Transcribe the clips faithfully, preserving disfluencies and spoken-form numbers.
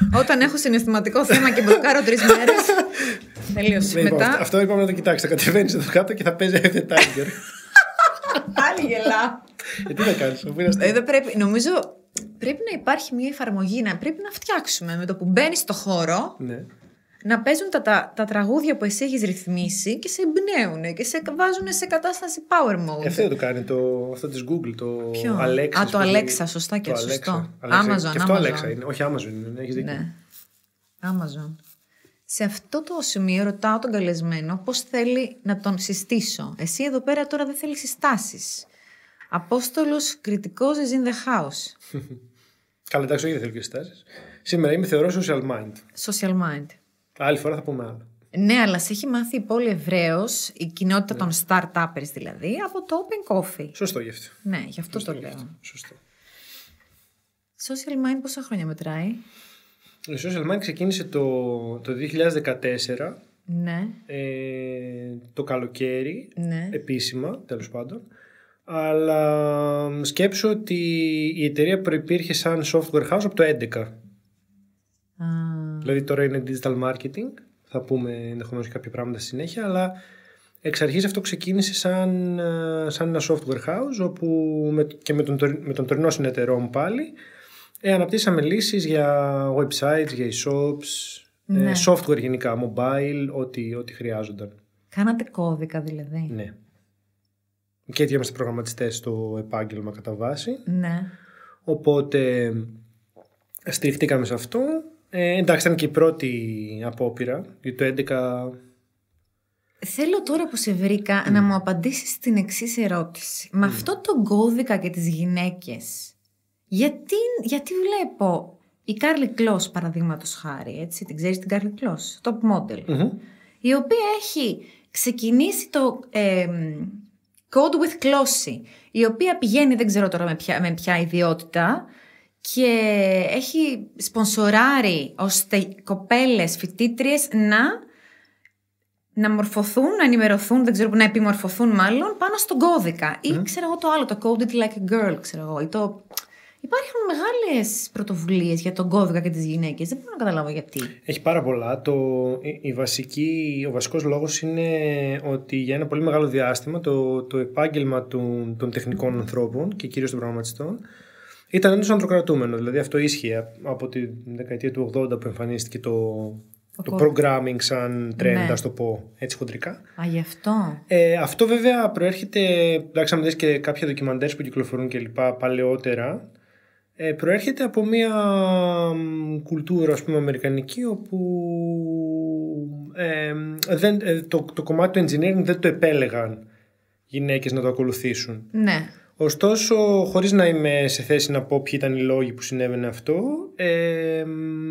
Όταν έχω συναισθηματικό θέμα και μπλοκάρω τρεις μέρες. Τελείωσε. Λοιπόν, Μετά. αυτό είπαμε να το κοιτάξει. Θα κατεβαίνεις εδώ κάτω και θα παίζει Eye of the Tiger. Πάλι γελά. Ε, τι θα κάνεις, αφού είναι αστείο. Εδώ πρέπει, νομίζω πρέπει να υπάρχει μια εφαρμογή, να πρέπει να φτιάξουμε με το που μπαίνεις στο χώρο. Ναι. Να παίζουν τα, τα, τα τραγούδια που εσύ έχεις ρυθμίσει και σε εμπνέουν και σε βάζουν σε κατάσταση power mode. Ε, αυτό το κάνει το, αυτό της Google, το Ποιο? Alexa. Α, το Alexa, σωστά και το σωστό. Alexa. Amazon. Και αυτό Amazon. Alexa είναι. Όχι, Amazon είναι. Έχεις δίκιο. Ναι. Amazon. Σε αυτό το σημείο ρωτάω τον καλεσμένο πώς θέλει να τον συστήσω. Εσύ εδώ πέρα τώρα δεν θέλεις συστάσεις. Απόστολος κριτικός is in the house. Καλά, εντάξει, όχι, δεν θέλω και συστάσεις. Σήμερα είμαι θεωρώ social mind. Social mind. Άλλη φορά θα πούμε άλλο. Ναι, αλλά σε έχει μάθει η πόλη ευρέως, η κοινότητα των start-uppers δηλαδή, από το Open Coffee. Σωστό γι' αυτό. Ναι, γι' αυτό Σωστό το γι' λέω. αυτό. Σωστό. Social Mind πόσα χρόνια μετράει? Το social mind ξεκίνησε το, το δύο χιλιάδες δεκατέσσερα, Ναι, ε, το καλοκαίρι, ναι. επίσημα, τέλος πάντων. Αλλά σκέψω ότι η εταιρεία προϋπήρχε σαν software house από το έντεκα. Α, Δηλαδή τώρα είναι digital marketing, θα πούμε ενδεχομένως και κάποια πράγματα στη συνέχεια, αλλά εξ αρχής αυτό ξεκίνησε σαν, σαν ένα software house, όπου με, και με τον, με τον τωρινό συνεταιρό μου πάλι ε, αναπτύσσαμε λύσεις για websites, για e-shops, Ναι. ε, software γενικά, mobile, ό,τι, ό,τι χρειάζονταν. κάνατε κώδικα δηλαδή. Ναι. Και έτσι είμαστε προγραμματιστές στο επάγγελμα κατά βάση. Ναι. Οπότε στηριχτήκαμε σε αυτό. Ε, εντάξει, ήταν και η πρώτη απόπειρα. Γιατί το έντεκα. Θέλω τώρα που σε βρήκα να μου απαντήσεις την εξής ερώτηση. Με αυτό το κώδικα και τις γυναίκες, γιατί, γιατί βλέπω η Κάρλι Κλος παραδείγματος χάρη, έτσι, την ξέρεις την Κάρλι Κλος, top model, Mm-hmm. η οποία έχει ξεκινήσει το ε, Code with Closey, η οποία πηγαίνει, δεν ξέρω τώρα με ποια, με ποια ιδιότητα, και έχει σπονσοράρει ώστε κοπέλες φοιτήτριες να, να μορφωθούν, να ενημερωθούν, δεν ξέρω, να επιμορφωθούν μάλλον πάνω στον κώδικα. Ή mm. ξέρω εγώ το άλλο, το Code it like a girl, ξέρω εγώ. Ή το... Υπάρχουν μεγάλες πρωτοβουλίες για τον κώδικα και τις γυναίκες. Δεν μπορώ να καταλάβω γιατί. Έχει πάρα πολλά. Το, η, η βασική, ο βασικός λόγος είναι ότι για ένα πολύ μεγάλο διάστημα το, το επάγγελμα του, των τεχνικών ανθρώπων και κυρίως των προγραμματιστών ήταν έντος ανδροκρατούμενο. Δηλαδή αυτό ίσχυε από τη δεκαετία του ογδόντα που εμφανίστηκε το, το programming σαν trend, ναι. Ας το πω έτσι χοντρικά. Α, γι' αυτό. Ε, αυτό βέβαια προέρχεται, εντάξει, αν δεις και κάποια ντοκιμαντέρς που κυκλοφορούν και λοιπά παλαιότερα, ε, προέρχεται από μια κουλτούρα, ας πούμε, αμερικανική, όπου ε, δεν, ε, το, το κομμάτι του engineering δεν το επέλεγαν γυναίκες να το ακολουθήσουν. Ναι. Ωστόσο, χωρίς να είμαι σε θέση να πω ποιοι ήταν οι λόγοι που συνέβαινε αυτό, ε, ε,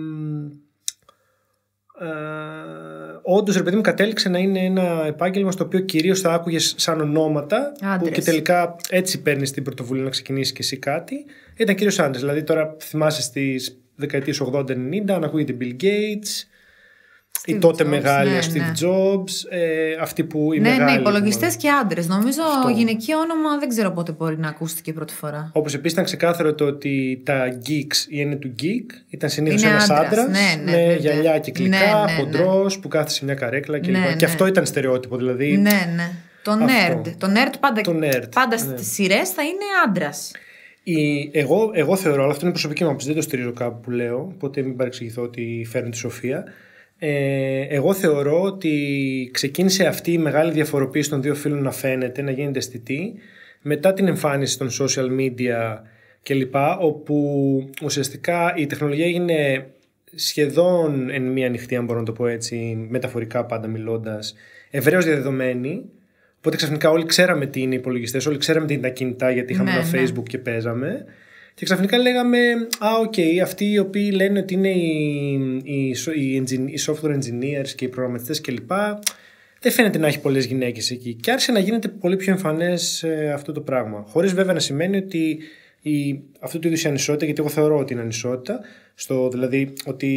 όντως, ρε παιδί μου, κατέληξε να είναι ένα επάγγελμα στο οποίο κυρίως θα άκουγες σαν ονόματα, που και τελικά έτσι παίρνεις την πρωτοβουλία να ξεκινήσεις και εσύ κάτι. Ήταν κυρίως άντρες. Δηλαδή τώρα θυμάσαι στις δεκαετίες ογδόντα ενενήντα να ακούγεται Bill Gates, οι τότε μεγάλοι, ναι, Steve ναι. Jobs, ε, αυτοί που οι ναι, μεγάλοι. Ναι, υπολογιστές και άντρες. Νομίζω αυτό. Γυναικείο όνομα δεν ξέρω πότε μπορεί να ακούστηκε πρώτη φορά. Όπως επίσης ήταν ξεκάθαρο το ότι τα geeks, η έννοια του geek, ήταν συνήθως Είναι ένας άντρας, άντρας ναι, ναι, με βέβαια. γυαλιά κυκλικά, ναι, ναι, χοντρός, ναι. που κάθεται σε μια καρέκλα κλπ. Ναι, Και ναι. αυτό ήταν στερεότυπο, δηλαδή. Ναι, ναι. Το nerd. Το nerd πάντα, το nerd, πάντα ναι. στις σειρές θα είναι άντρας. Η, εγώ, εγώ θεωρώ, αλλά αυτό είναι προσωπική μου άποψη, δεν το στηρίζω κάπου που λέω, οπότε μην παρεξηγηθώ ότι φέρνει τη σοφία. Ε, εγώ θεωρώ ότι ξεκίνησε αυτή η μεγάλη διαφοροποίηση των δύο φύλων να φαίνεται, να γίνεται αισθητή μετά την εμφάνιση των social media κλπ, όπου ουσιαστικά η τεχνολογία έγινε σχεδόν εν μία νυχτή, αν μπορώ να το πω έτσι, μεταφορικά πάντα μιλώντας, ευρέως διαδεδομένη. Οπότε ξαφνικά όλοι ξέραμε τι είναι οι υπολογιστές, όλοι ξέραμε τι είναι τα κινητά, γιατί είχαμε ναι, ένα ναι. Facebook και παίζαμε. Και ξαφνικά λέγαμε, α, οκ, okay, αυτοί οι οποίοι λένε ότι είναι οι, οι, οι, οι software engineers και οι προγραμματιστές κλπ. Δεν φαίνεται να έχει πολλές γυναίκες εκεί. Και άρχισε να γίνεται πολύ πιο εμφανές ε, αυτό το πράγμα. Χωρίς βέβαια να σημαίνει ότι η, αυτό το είδους η ανισότητα, γιατί εγώ θεωρώ ότι είναι ανισότητα, στο, δηλαδή ότι,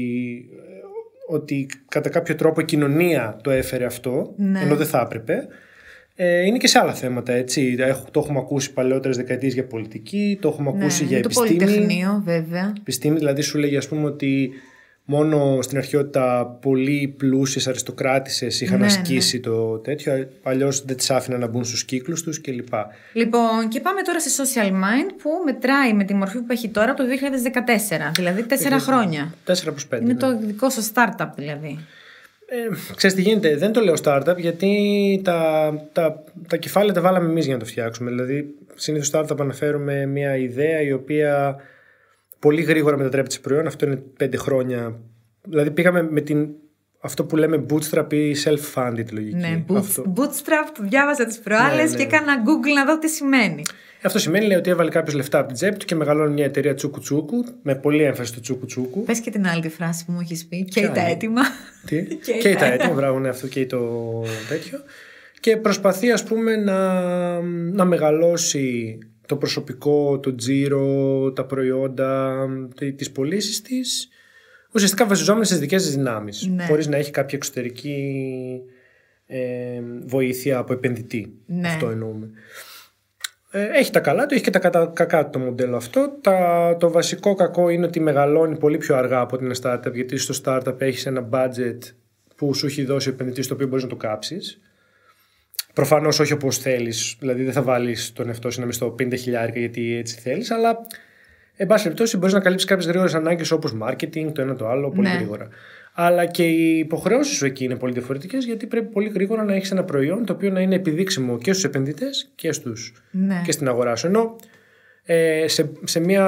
ότι κατά κάποιο τρόπο η κοινωνία το έφερε αυτό, ναι. ενώ δεν θα έπρεπε. Ε, είναι και σε άλλα θέματα, έτσι. Το έχουμε ακούσει παλαιότερες δεκαετίες για πολιτική, το έχουμε ναι, ακούσει για το επιστήμη. Πολυτεχνείο, βέβαια. Επιστήμη, δηλαδή σου λέγει, ας πούμε, ότι μόνο στην αρχαιότητα πολύ πλούσιες αριστοκράτισσες είχαν ναι, ασκήσει ναι. το τέτοιο, αλλιώς δεν τις άφηναν να μπουν στους κύκλους τους κλπ. Λοιπόν, και πάμε τώρα σε Social Mind που μετράει με τη μορφή που έχει τώρα από το δύο χιλιάδες δεκατέσσερα, δηλαδή τέσσερα χρόνια. τέσσερα προς πέντε. Είναι ναι. το δικό σας startup δηλαδή. Ε, ξέρεις τι γίνεται, δεν το λέω startup γιατί τα, τα, τα κεφάλαια τα βάλαμε εμείς για να το φτιάξουμε. Δηλαδή, συνήθως startup αναφέρουμε μια ιδέα η οποία πολύ γρήγορα μετατρέπεται σε προϊόν. Αυτό είναι πέντε χρόνια. Δηλαδή, πήγαμε με την, αυτό που λέμε bootstrap ή self-funded λογική. Ναι, boot, αυτό. bootstrap το διάβασα τις προάλλες ναι, ναι. και έκανα Google να δω τι σημαίνει. Αυτό σημαίνει λέει, ότι έβαλε κάποιος λεφτά από την τσέπη του και μεγαλώνει μια εταιρεία τσούκου τσούκου, με πολύ έμφαση στο τσούκου τσούκου. Πες και την άλλη τη φράση που μου έχεις πει. Καίει τα έτοιμα. Τι? Καίει τα έτοιμα, μπράβο, ναι, αυτό καίει το τέτοιο. Και προσπαθεί, ας πούμε, να, να μεγαλώσει το προσωπικό, το τζίρο, τα προϊόντα, τις πωλήσεις της, ουσιαστικά βασιζόμενες στις δικές της δυνάμεις, ναι. χωρίς να έχει κάποια εξωτερική ε, βοήθεια από επενδυτή. Ναι. Αυτό εννοούμε. Έχει τα καλά του, έχει και τα κατα... κακά του το μοντέλο αυτό. Τα... Το βασικό κακό είναι ότι μεγαλώνει πολύ πιο αργά από την startup, γιατί στο startup έχεις ένα budget που σου έχει δώσει ο επενδυτής, το οποίο μπορείς να το κάψεις. Προφανώς όχι όπως θέλεις, δηλαδή δεν θα βάλεις τον εαυτό σου να μισθώ πενήντα χιλιάρικα γιατί έτσι θέλεις, αλλά εν πάση περιπτώσει μπορείς να καλύψεις κάποιες γρήγορες ανάγκες όπως marketing, το ένα το άλλο, πολύ ναι. γρήγορα. Αλλά και οι υποχρεώσεις σου εκεί είναι πολύ διαφορετικές, γιατί πρέπει πολύ γρήγορα να έχεις ένα προϊόν το οποίο να είναι επιδείξιμο και στους επενδυτές και, στους, ναι. και στην αγορά σου. Ενώ ε, σε, σε μια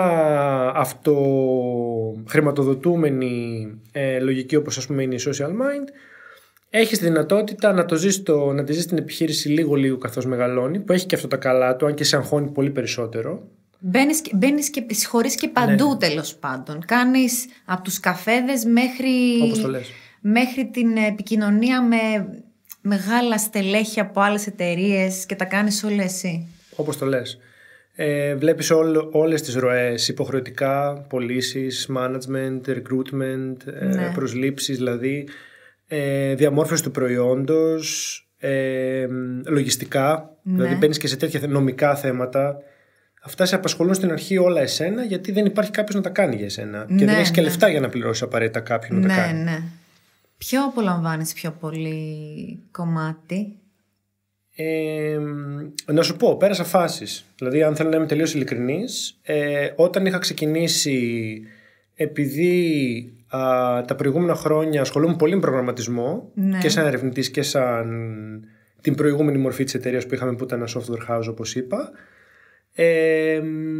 αυτοχρηματοδοτούμενη ε, λογική όπως ας πούμε είναι η Social Mind, έχεις τη δυνατότητα να, το ζεις το, να τη ζεις την επιχείρηση λίγο-λίγο καθώς μεγαλώνει, που έχει και αυτό τα καλά του, αν και σε αγχώνει πολύ περισσότερο. Μπαίνεις, μπαίνεις και συγχωρείς και παντού ναι. τέλος πάντων. Κάνεις από τους καφέδες μέχρι, όπως το λες. μέχρι την επικοινωνία με μεγάλα στελέχη από άλλες εταιρείες και τα κάνεις όλα εσύ. Όπως το λες. Ε, βλέπεις όλ, όλες τις ροές, υποχρεωτικά, πωλήσεις, management, recruitment, ναι. ε, προσλήψεις δηλαδή, ε, διαμόρφωση του προϊόντος, ε, λογιστικά, ναι. δηλαδή μπαίνεις και σε τέτοια νομικά θέματα. Αυτά σε απασχολούν στην αρχή όλα εσένα, γιατί δεν υπάρχει κάποιος να τα κάνει για εσένα. Ναι, και δεν έχεις και ναι. λεφτά για να πληρώσεις απαραίτητα κάποιον να ναι, τα κάνει. Ναι. Ποιο απολαμβάνεις πιο πολύ κομμάτι? Ε, να σου πω, πέρασα φάσεις. Δηλαδή, αν θέλω να είμαι τελείως ειλικρινής, ε, όταν είχα ξεκινήσει, επειδή α, τα προηγούμενα χρόνια ασχολούμαι πολύ με προγραμματισμό, ναι. και σαν ερευνητής και σαν την προηγούμενη μορφή της εταιρείας που είχαμε, που ήταν ένα software house, όπως είπα. Ε,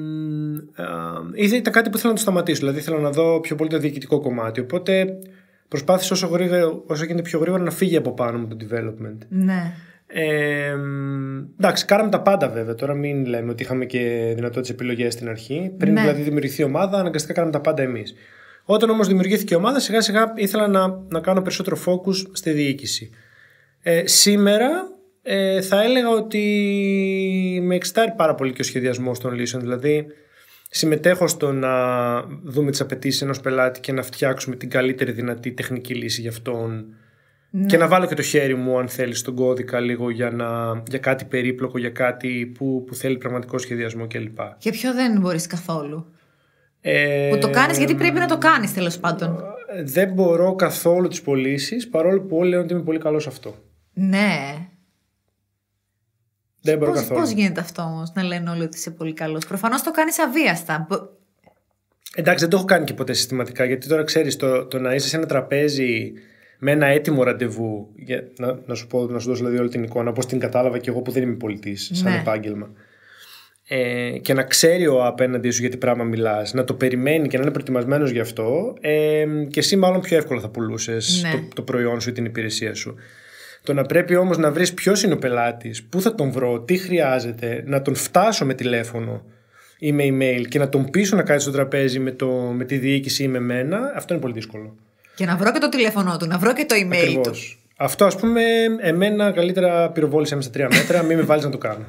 ήταν κάτι που ήθελα να το σταματήσω. Δηλαδή ήθελα να δω πιο πολύ το διοικητικό κομμάτι. Οπότε προσπάθησα όσο, γρήγορα, όσο γίνεται πιο γρήγορα να φύγει από πάνω μου το development. Ναι. Ε, εντάξει, κάναμε τα πάντα βέβαια. Τώρα μην λέμε ότι είχαμε και δυνατότητες επιλογές στην αρχή. Πριν ναι. δηλαδή δημιουργηθεί η ομάδα, αναγκαστικά κάναμε τα πάντα εμείς. Όταν όμως δημιουργήθηκε η ομάδα, σιγά σιγά ήθελα να, να κάνω περισσότερο focus στη διοίκηση. Ε, σήμερα Ε, θα έλεγα ότι με εξητάρει πάρα πολύ και ο σχεδιασμός των λύσεων. Δηλαδή συμμετέχω στο να δούμε τις απαιτήσεις ενός πελάτη και να φτιάξουμε την καλύτερη δυνατή τεχνική λύση για αυτόν, ναι. και να βάλω και το χέρι μου αν θέλει στον κώδικα λίγο για, να, για κάτι περίπλοκο, για κάτι που, που θέλει πραγματικό σχεδιασμό κλπ. Και ποιο δεν μπορείς καθόλου? Ε, που το κάνεις γιατί πρέπει να το κάνεις τέλος πάντων. Δεν μπορώ καθόλου τις πωλήσεις, παρόλο που όλοι λένε ότι είμαι πολύ καλός σε αυτό. Ναι. Δεν μπορώ πώς, καθόλου. Πώς γίνεται αυτό όμως να λένε όλοι ότι είσαι πολύ καλός? Προφανώς το κάνεις αβίαστα. Εντάξει, δεν το έχω κάνει και ποτέ συστηματικά, γιατί τώρα ξέρεις, το, το να είσαι σε ένα τραπέζι με ένα έτοιμο ραντεβού, για, να, να, σου πω, να σου δώσω δηλαδή όλη την εικόνα, πώς την κατάλαβα και εγώ που δεν είμαι πολιτής, σαν ναι. επάγγελμα. Ε, και να ξέρει ο απέναντί σου για τι πράγμα μιλάς, να το περιμένει και να είναι προετοιμασμένος γι' αυτό, ε, και εσύ μάλλον πιο εύκολα θα πουλούσες ναι. το, το προϊόν σου ή την υπηρεσία σου. Το να πρέπει όμως να βρεις ποιος είναι ο πελάτης, πού θα τον βρω, τι χρειάζεται, να τον φτάσω με τηλέφωνο ή με email και να τον πείσω να κάτσει στο τραπέζι με, το, με τη διοίκηση ή με μένα, αυτό είναι πολύ δύσκολο. Και να βρω και το τηλέφωνο του, να βρω και το email Ακριβώς. του. Αυτό, ας πούμε, εμένα καλύτερα πυροβόλησε μέσα στα τρία μέτρα, μην με βάλεις να το κάνω.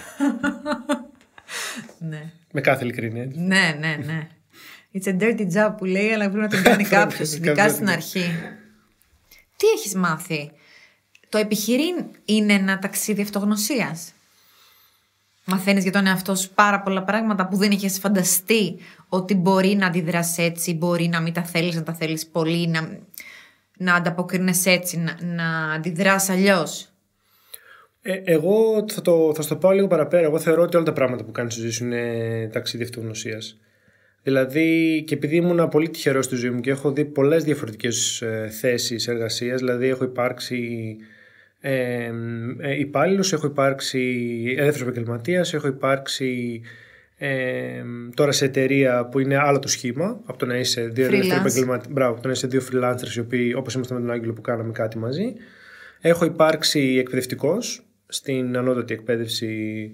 Ναι. Με κάθε ειλικρίνεια. Ναι, ναι, ναι. It's a dirty job που λέει, αλλά πρέπει να την κάνει κάποιος, ειδικά στην αρχή. Τι έχεις μάθει? Το επιχειρήν είναι ένα ταξίδι αυτογνωσίας? Μαθαίνεις για τον εαυτό σου πάρα πολλά πράγματα που δεν είχες φανταστεί ότι μπορεί να αντιδράσει έτσι, μπορεί να μην τα θέλεις, να τα θέλεις πολύ, να, να ανταποκρίνεσαι έτσι, να, να αντιδράσεις αλλιώς. Ε, εγώ θα το, θα στο πάω λίγο παραπέρα. Εγώ θεωρώ ότι όλα τα πράγματα που κάνεις στη ζωή σου είναι ταξίδι αυτογνωσίας. Δηλαδή, και επειδή ήμουν πολύ τυχερός στη ζωή μου και έχω δει πολλές διαφορετικές ε, θέσεις εργασίας, δηλαδή έχω υπάρξει ε, ε, υπάλληλος, έχω υπάρξει ελεύθερος επαγγελματίας, έχω υπάρξει ε, τώρα σε εταιρεία που είναι άλλο το σχήμα από το να είσαι δύο ελεύθεροι επαγγελματίες, μπράβο, το να είσαι δύο freelancers οι οποίοι, όπως είμαστε με τον Άγγελο που κάναμε κάτι μαζί. Έχω υπάρξει εκπαιδευτικός στην ανώτατη εκπαίδευση,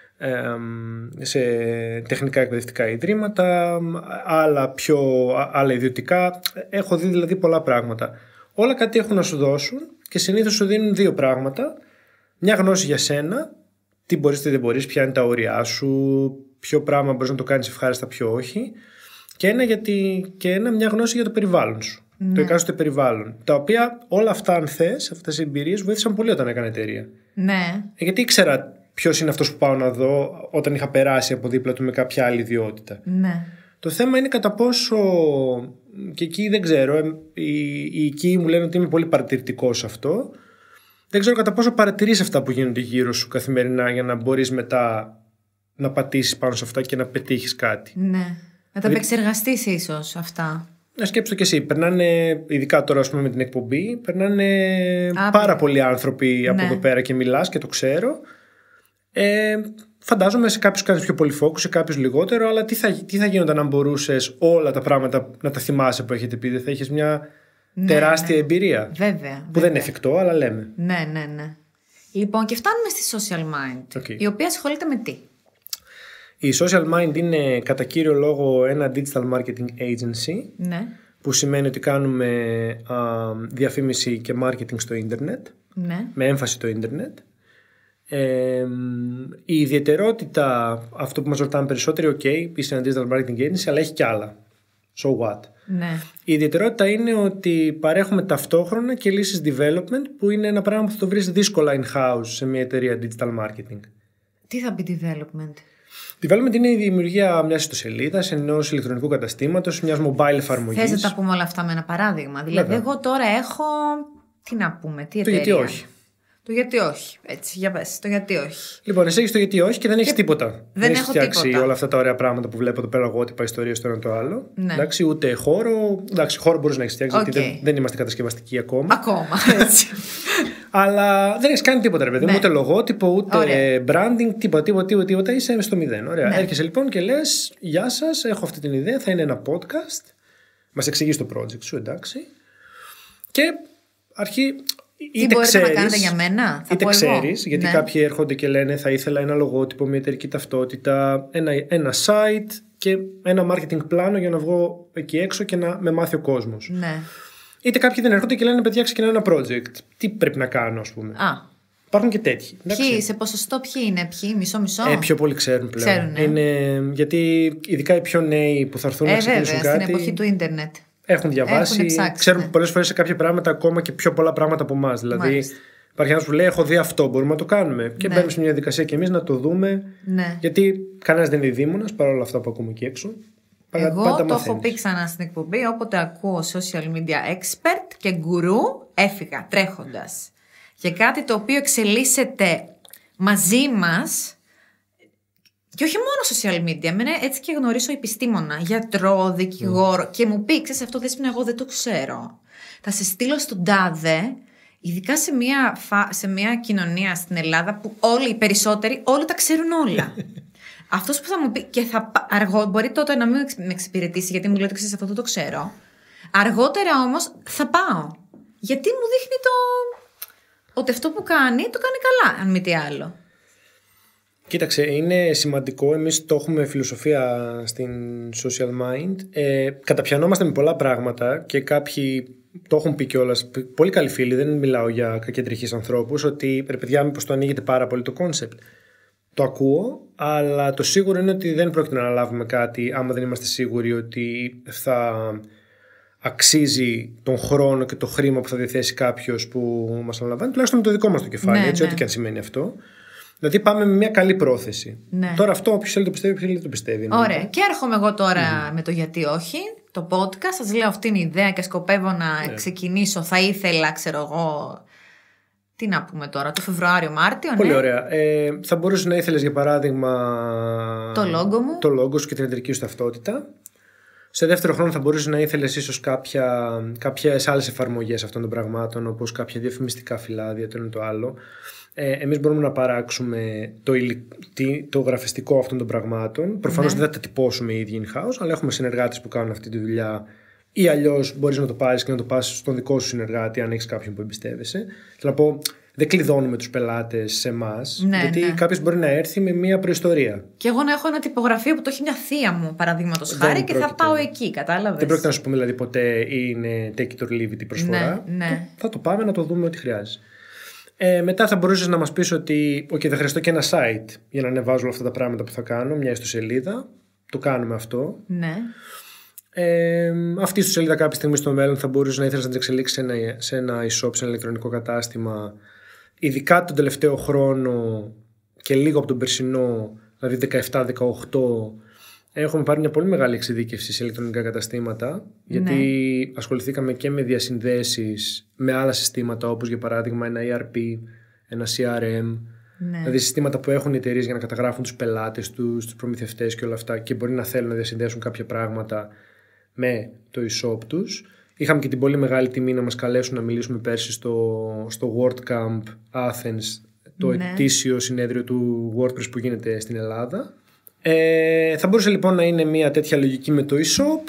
σε τεχνικά εκπαιδευτικά ιδρύματα, άλλα, πιο, άλλα ιδιωτικά. Έχω δει δηλαδή πολλά πράγματα. Όλα κάτι έχουν να σου δώσουν και συνήθως σου δίνουν δύο πράγματα. Μια γνώση για σένα, τι μπορείς, τι δεν μπορείς, ποια είναι τα όρια σου, ποιο πράγμα μπορείς να το κάνεις ευχάριστα, ποιο όχι. Και ένα, γιατί, και ένα μια γνώση για το περιβάλλον σου. Ναι. Το εκάστοτε περιβάλλον. Τα οποία όλα αυτά, αν θες, αυτές οι εμπειρίες βοήθησαν πολύ όταν έκανα εταιρεία. Ναι. Γιατί ήξερα ποιος είναι αυτός που πάω να δω όταν είχα περάσει από δίπλα του με κάποια άλλη ιδιότητα. Ναι. Το θέμα είναι κατά πόσο. Και εκεί δεν ξέρω. Οι, οι οικοί μου λένε ότι είμαι πολύ παρατηρητικός σε αυτό. Δεν ξέρω κατά πόσο παρατηρείς αυτά που γίνονται γύρω σου καθημερινά για να μπορείς μετά να πατήσεις πάνω σε αυτά και να πετύχεις κάτι. Ναι. Να τα επεξεργαστείς ίσως αυτά. Να σκέψου το κι εσύ. Περνάνε, ειδικά τώρα ας πούμε με την εκπομπή, περνάνε Ά, πάρα πολλοί άνθρωποι από ναι. εδώ πέρα και μιλάς και το ξέρω. Ε, φαντάζομαι σε κάποιους κάνεις πιο πολύ focus, σε κάποιους λιγότερο, αλλά τι θα, τι θα γίνονταν αν μπορούσες όλα τα πράγματα να τα θυμάσαι που έχετε πει? Δεν θα είχες μια ναι, τεράστια ναι. εμπειρία. Βέβαια. Που βέβαια. δεν είναι εφικτό, αλλά λέμε. Ναι, ναι, ναι. Λοιπόν, και φτάνουμε στη Social Mind, okay. η οποία ασχολείται με τι? Η Social Mind είναι κατά κύριο λόγο ένα digital marketing agency, ναι. που σημαίνει ότι κάνουμε α, διαφήμιση και marketing στο ίντερνετ, ναι. με έμφαση στο ίντερνετ. Ε, η ιδιαιτερότητα, αυτό που μας ρωτάνε περισσότερο, ok, είσαι ένα digital marketing agency, αλλά έχει κι άλλα. So what? Ναι. Η ιδιαιτερότητα είναι ότι παρέχουμε ταυτόχρονα και λύσεις development, που είναι ένα πράγμα που θα το βρεις δύσκολα in-house σε μια εταιρεία digital marketing. Τι θα πει development? Development είναι η δημιουργία μιας ιστοσελίδας, ενός ηλεκτρονικού καταστήματος, μιας mobile εφαρμογής. Θες να τα πούμε όλα αυτά με ένα παράδειγμα? Δηλαδή, Βέβαια. εγώ τώρα έχω. Τι να πούμε, τι εταιρεία? Το γιατί όχι. Το γιατί όχι. Έτσι, για πες. Το γιατί όχι. Λοιπόν, εσύ έχεις το γιατί όχι και δεν έχεις τίποτα. Δεν, δεν έχω φτιάξει τίποτα. όλα αυτά τα ωραία πράγματα που βλέπω εδώ πέρα, λογότυπα, ιστορίες το ένα το άλλο. Ναι. Εντάξει, ούτε χώρο. Εντάξει, χώρο μπορείς να έχεις φτιάξει, okay. γιατί δεν, δεν είμαστε κατασκευαστικοί ακόμα. Ακόμα, έτσι. Αλλά δεν έχεις κάνει τίποτα, ρε παιδί μου. Ναι. Ούτε λογότυπο, ούτε ωραία. branding, τίποτα, τίποτα, τίποτα, τίποτα. Είσαι στο μηδέν. Ωραία. Ναι. Έρχεσαι λοιπόν και λες: γεια σας, έχω αυτή την ιδέα, θα είναι ένα podcast. Μας εξηγείς το project σου, εντάξει. Και αρχή. Τι είτε μπορείτε ξέρεις, να κάνετε για μένα? Θα είτε ξέρεις, γιατί ναι. κάποιοι έρχονται και λένε θα ήθελα ένα λογότυπο, μια εταιρική ταυτότητα, ένα, ένα site και ένα marketing πλάνο για να βγω εκεί έξω και να με μάθει ο κόσμος. Ναι. Είτε κάποιοι δεν έρχονται και λένε παιδιά, ξεκινάω ένα project. Τι πρέπει να κάνω, ας πούμε. Α. Υπάρχουν και τέτοιοι. Ποιοι, σε ποσοστό ποιοι είναι, ποιοι, μισό-μισό. Ε, πιο πολύ ξέρουν πλέον. Ξέρουν, ναι. Είναι, γιατί ειδικά οι πιο νέοι που θα έρθουν ε, να ξεκινήσουν βέβαια, κάτι. Στην εποχή του ίντερνετ. Έχουν διαβάσει, έχουν ψάξει, ξέρουν ναι. πολλές φορές σε κάποια πράγματα ακόμα και πιο πολλά πράγματα από εμάς. Δηλαδή, Μάλιστα. υπάρχει ένας που λέει: έχω δει αυτό, μπορούμε να το κάνουμε. Και ναι. μπαίνουμε σε μια διαδικασία και εμείς να το δούμε. Ναι. Γιατί κανένας δεν είναι δήμονας παρόλα αυτά που ακούμε εκεί έξω. Εγώ πάντα το μαθαίνεις. έχω πει ξανά στην εκπομπή. Όποτε ακούω social media expert και γκουρού, έφυγα τρέχοντας. Για κάτι το οποίο εξελίσσεται μαζί μας. Και όχι μόνο social media, εμένα έτσι και γνωρίσω επιστήμονα, γιατρό, δικηγόρο, mm. και μου πει: ξέρεις, αυτό Δέσποινα, εγώ δεν το ξέρω. Θα σε στείλω στον τάδε, ειδικά σε μια, φα... σε μια κοινωνία στην Ελλάδα που όλοι οι περισσότεροι, όλοι τα ξέρουν όλα. Αυτός που θα μου πει, και θα αργό, μπορεί τότε να μην με εξυπηρετήσει, γιατί μου λέει: ξέρεις, αυτό δεν το ξέρω. Αργότερα όμως θα πάω. Γιατί μου δείχνει το. Ότι αυτό που κάνει, το κάνει καλά, αν μη τι άλλο. Κοίταξε, είναι σημαντικό. Εμείς το έχουμε φιλοσοφία στην Social Mind. Ε, καταπιανόμαστε με πολλά πράγματα και κάποιοι το έχουν πει κιόλας. Πολύ καλοί φίλοι, δεν μιλάω για κακεντρεχείς ανθρώπους, ότι ρε παιδιά, μήπως το ανοίγετε πάρα πολύ το κόνσεπτ. Το ακούω, αλλά το σίγουρο είναι ότι δεν πρόκειται να αναλάβουμε κάτι άμα δεν είμαστε σίγουροι ότι θα αξίζει τον χρόνο και το χρήμα που θα διαθέσει κάποιος που μας αναλαμβάνει, τουλάχιστον με το δικό μας το κεφάλι, ναι, έτσι, ναι. ό,τι και αν σημαίνει αυτό. Δηλαδή πάμε με μια καλή πρόθεση. Ναι. Τώρα αυτό όποιος θέλει το πιστεύει, όποιος θέλει το πιστεύει. Ωραία. Ναι. Και έρχομαι εγώ τώρα mm. με το γιατί όχι. Το podcast. Σας λέω αυτή είναι η ιδέα και σκοπεύω να ναι. ξεκινήσω. Θα ήθελα, ξέρω εγώ. Τι να πούμε τώρα, το Φεβρουάριο-Μάρτιο. Πολύ ναι. ωραία. Ε, θα μπορούσε να ήθελες για παράδειγμα. Το λόγο μου. Το λόγο σου και την εταιρική σου ταυτότητα. Σε δεύτερο χρόνο θα μπορούσε να ήθελες ίσως κάποια, κάποιες άλλες εφαρμογές αυτών των πραγμάτων, όπως κάποια διαφημιστικά φυλάδια, το ένα το άλλο. Ε, εμείς μπορούμε να παράξουμε το, το γραφιστικό αυτών των πραγμάτων. Προφανώς ναι. δεν θα τα τυπώσουμε οι ίδιοι in-house, αλλά έχουμε συνεργάτες που κάνουν αυτή τη δουλειά. Ή αλλιώς μπορείς να το πάρεις και να το πας στον δικό σου συνεργάτη, αν έχεις κάποιον που εμπιστεύεσαι. Θέλω να πω, δεν κλειδώνουμε τους πελάτες σε εμάς, ναι, γιατί ναι. κάποιος μπορεί να έρθει με μια προϊστορία. Και εγώ να έχω ένα τυπογραφείο που το έχει μια θεία μου, παραδείγματος χάρη, και θα πάω εκεί, κατάλαβες. Δεν πρόκειται να σου πούμε δηλαδή ποτέ είναι take it or leave it η προσφορά. Ναι, ναι. Θα το πάμε να το δούμε ό,τι χρειάζεται. Ε, μετά θα μπορούσες να μας πεις ότι okay, θα χρειαστώ και ένα site για να ανεβάζω όλα αυτά τα πράγματα που θα κάνω, μια ιστοσελίδα. Το κάνουμε αυτό. Ναι. Ε, αυτή η ιστοσελίδα κάποια στιγμή στο μέλλον θα μπορούσε να ήθελες να την εξελίξεις σε ένα, σε ένα e-shop, σε ένα ηλεκτρονικό κατάστημα. Ειδικά τον τελευταίο χρόνο και λίγο από τον περσινό, δηλαδή δεκαεπτά δεκαοκτώ, έχουμε πάρει μια πολύ μεγάλη εξειδίκευση σε ηλεκτρονικά καταστήματα, γιατί ναι. ασχοληθήκαμε και με διασυνδέσεις με άλλα συστήματα, όπως για παράδειγμα ένα ι αρ πι, ένα σι αρ εμ, ναι. δηλαδή συστήματα που έχουν οι εταιρείες για να καταγράφουν τους πελάτες τους, τους προμηθευτές και όλα αυτά, και μπορεί να θέλουν να διασυνδέσουν κάποια πράγματα με το e-shop τους. Είχαμε και την πολύ μεγάλη τιμή να μας καλέσουν να μιλήσουμε πέρσι στο, στο WordCamp Athens, το ναι. ετήσιο συνέδριο του WordPress που γίνεται στην Ελλάδα. Ε, θα μπορούσε λοιπόν να είναι μια τέτοια λογική με το e-shop.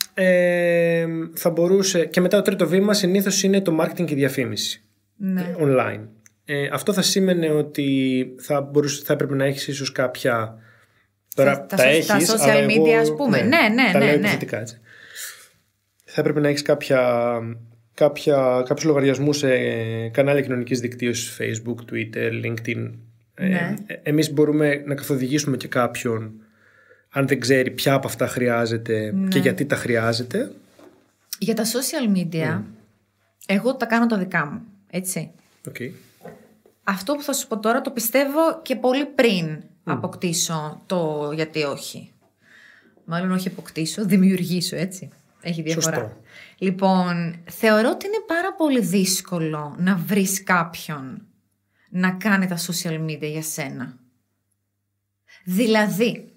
Ε, θα μπορούσε, και μετά το τρίτο βήμα συνήθως είναι το marketing και διαφήμιση ναι. online. Ε, αυτό θα σήμαινε ότι θα, μπορούσε, θα έπρεπε να έχεις ίσως κάποια. Τώρα τα, τα, τα έχεις, τα social media, ας πούμε. Ναι, ναι, ναι. Τα ναι, λέω ναι. υποθετικά, έτσι. Θα έπρεπε να έχεις κάποια, κάποια, κάποιους λογαριασμούς σε κανάλια κοινωνικής δικτύωσης, Facebook, Twitter, LinkedIn. Ναι. Ε, εμείς μπορούμε να καθοδηγήσουμε και κάποιον αν δεν ξέρει ποια από αυτά χρειάζεται ναι. και γιατί τα χρειάζεται. Για τα social media, mm. εγώ τα κάνω τα δικά μου, έτσι. Okay. Αυτό που θα σου πω τώρα το πιστεύω και πολύ πριν mm. αποκτήσω το γιατί όχι. Μάλλον όχι αποκτήσω, δημιουργήσω, έτσι. Έχει διαφορά. Σωστό. Λοιπόν, θεωρώ ότι είναι πάρα πολύ δύσκολο να βρεις κάποιον να κάνει τα social media για σένα. Δηλαδή,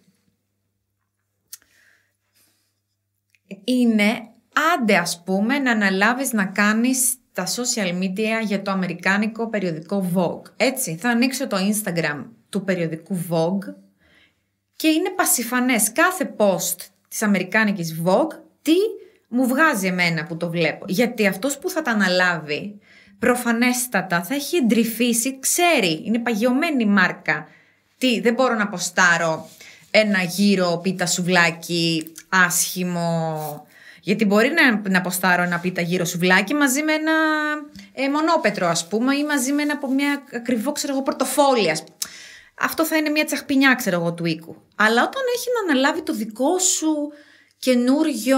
είναι άντε ας πούμε να αναλάβεις να κάνεις τα social media για το αμερικάνικο περιοδικό Vogue. Έτσι, θα ανοίξω το Instagram του περιοδικού Vogue και είναι πασιφανές κάθε post της αμερικάνικης Vogue τι μου βγάζει εμένα που το βλέπω. Γιατί αυτός που θα τα αναλάβει προφανέστατα θα έχει εντρυφήσει, ξέρει, είναι παγιωμένη μάρκα. Τι, δεν μπορώ να ποστάρω ένα γύρο πίτα σουβλάκι άσχημο, γιατί μπορεί να, να ποστάρω ένα πίτα γύρο σουβλάκι μαζί με ένα ε, μονόπετρο ας πούμε, ή μαζί με ένα από μια ακριβό ξέρω εγώ πορτοφόλι. Αυτό θα είναι μια τσαχπινιά ξέρω εγώ του οίκου. Αλλά όταν έχει να αναλάβει το δικό σου καινούριο,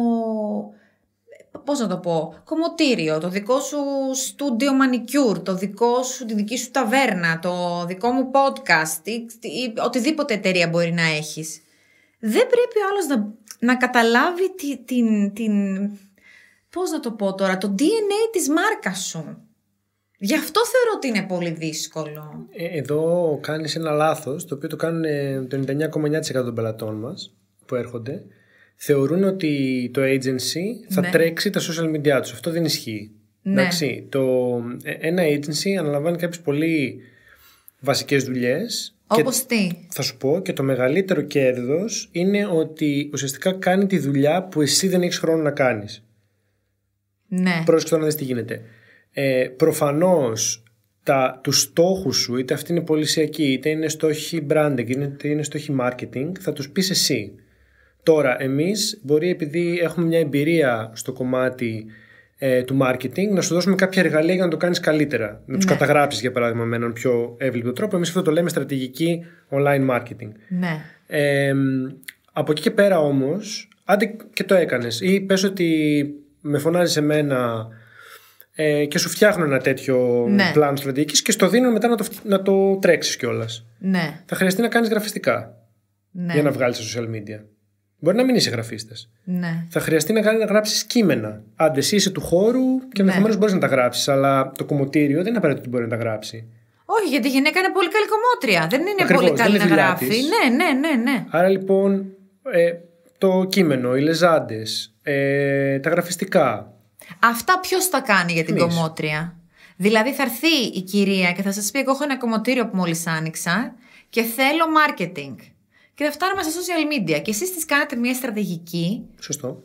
πώς να το πω, κομμωτήριο, το δικό σου στούντιο μανικιούρ, το δικό σου, τη δική σου ταβέρνα, το δικό μου podcast ή, ή οτιδήποτε εταιρεία μπορεί να έχεις, δεν πρέπει ο άλλος να, να καταλάβει τη, την, την, πώς να το πω τώρα, το ντι εν έι της μάρκας σου. Γι' αυτό θεωρώ ότι είναι πολύ δύσκολο. Ε, εδώ κάνεις ένα λάθος, το οποίο το κάνουν το ενενήντα εννιά κόμμα εννιά τοις εκατό των πελατών μας που έρχονται. Θεωρούν ότι το agency θα ναι. τρέξει τα social media τους. Αυτό δεν ισχύει. Ναι. Εντάξει, το, ένα agency αναλαμβάνει κάποιες πολύ βασικές δουλειές. Όπως τι? Θα σου πω, και το μεγαλύτερο κέρδος είναι ότι ουσιαστικά κάνει τη δουλειά που εσύ δεν έχεις χρόνο να κάνεις. Ναι. Πρόσεξε τώρα να δεις τι γίνεται. Ε, προφανώς τα, τους στόχους σου, είτε αυτοί είναι πολυσιακοί, είτε είναι στόχοι branding, είτε είναι στόχοι marketing, θα τους πεις εσύ. Τώρα, εμείς μπορεί, επειδή έχουμε μια εμπειρία στο κομμάτι ε, του marketing, να σου δώσουμε κάποια εργαλεία για να το κάνεις καλύτερα. Να τους ναι. καταγράψεις, για παράδειγμα, με έναν πιο εύληπτο τρόπο. Εμείς αυτό το λέμε στρατηγική online marketing. Ναι. Ε, από εκεί και πέρα όμως, άντε και το έκανες, ή πες ότι με φωνάζεις εμένα ε, και σου φτιάχνουν ένα τέτοιο ναι. πλάνο στρατηγικής και στο δίνουν μετά να το, να το τρέξεις κιόλας. Ναι. Θα χρειαστεί να κάνεις γραφιστικά ναι. για να βγάλεις στα social media. Μπορεί να μην είσαι γραφίστας. Ναι. Θα χρειαστεί να, να γράψεις κείμενα. Άντε, εσύ είσαι του χώρου και ενδεχομένως ναι. μπορείς να τα γράψεις, αλλά το κομμωτήριο δεν είναι απαραίτητο ότι μπορεί να τα γράψει. Όχι, γιατί η γυναίκα είναι πολύ καλή κομμότρια. Δεν είναι Ακριβώς, πολύ καλή είναι να γράφει. Της. Ναι, ναι, ναι, ναι. Άρα λοιπόν ε, το κείμενο, οι λεζάντες, ε, τα γραφιστικά. Αυτά ποιος θα κάνει για την Εμείς. κομμότρια? Δηλαδή θα έρθει η κυρία και θα σας πει: εγώ έχω ένα κομμωτήριο που μόλις άνοιξα και θέλω marketing. Και θα φτάνουμε στα social media και εσείς της κάνετε μια στρατηγική. Σωστό.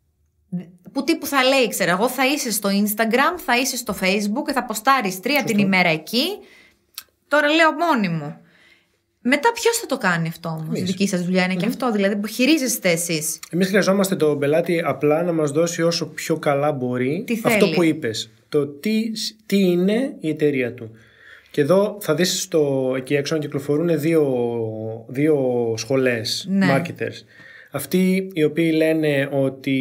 Που τύπου θα λέει, ξέρω εγώ, θα είσαι στο Instagram, θα είσαι στο Facebook και θα ποστάρεις τρία Σωστό. την ημέρα εκεί. Τώρα λέω μόνη μου. Μετά ποιος θα το κάνει αυτό όμως? Η δική σας δουλειά είναι mm-hmm. και αυτό, δηλαδή που χειρίζεστε εσείς. Εμείς χρειαζόμαστε τον πελάτη απλά να μας δώσει όσο πιο καλά μπορεί τι αυτό θέλει. που είπες. Το τι, τι είναι η εταιρεία του. Και εδώ θα δεις στο, εκεί έξω να κυκλοφορούν δύο, δύο σχολές ναι. marketers. Αυτοί οι οποίοι λένε ότι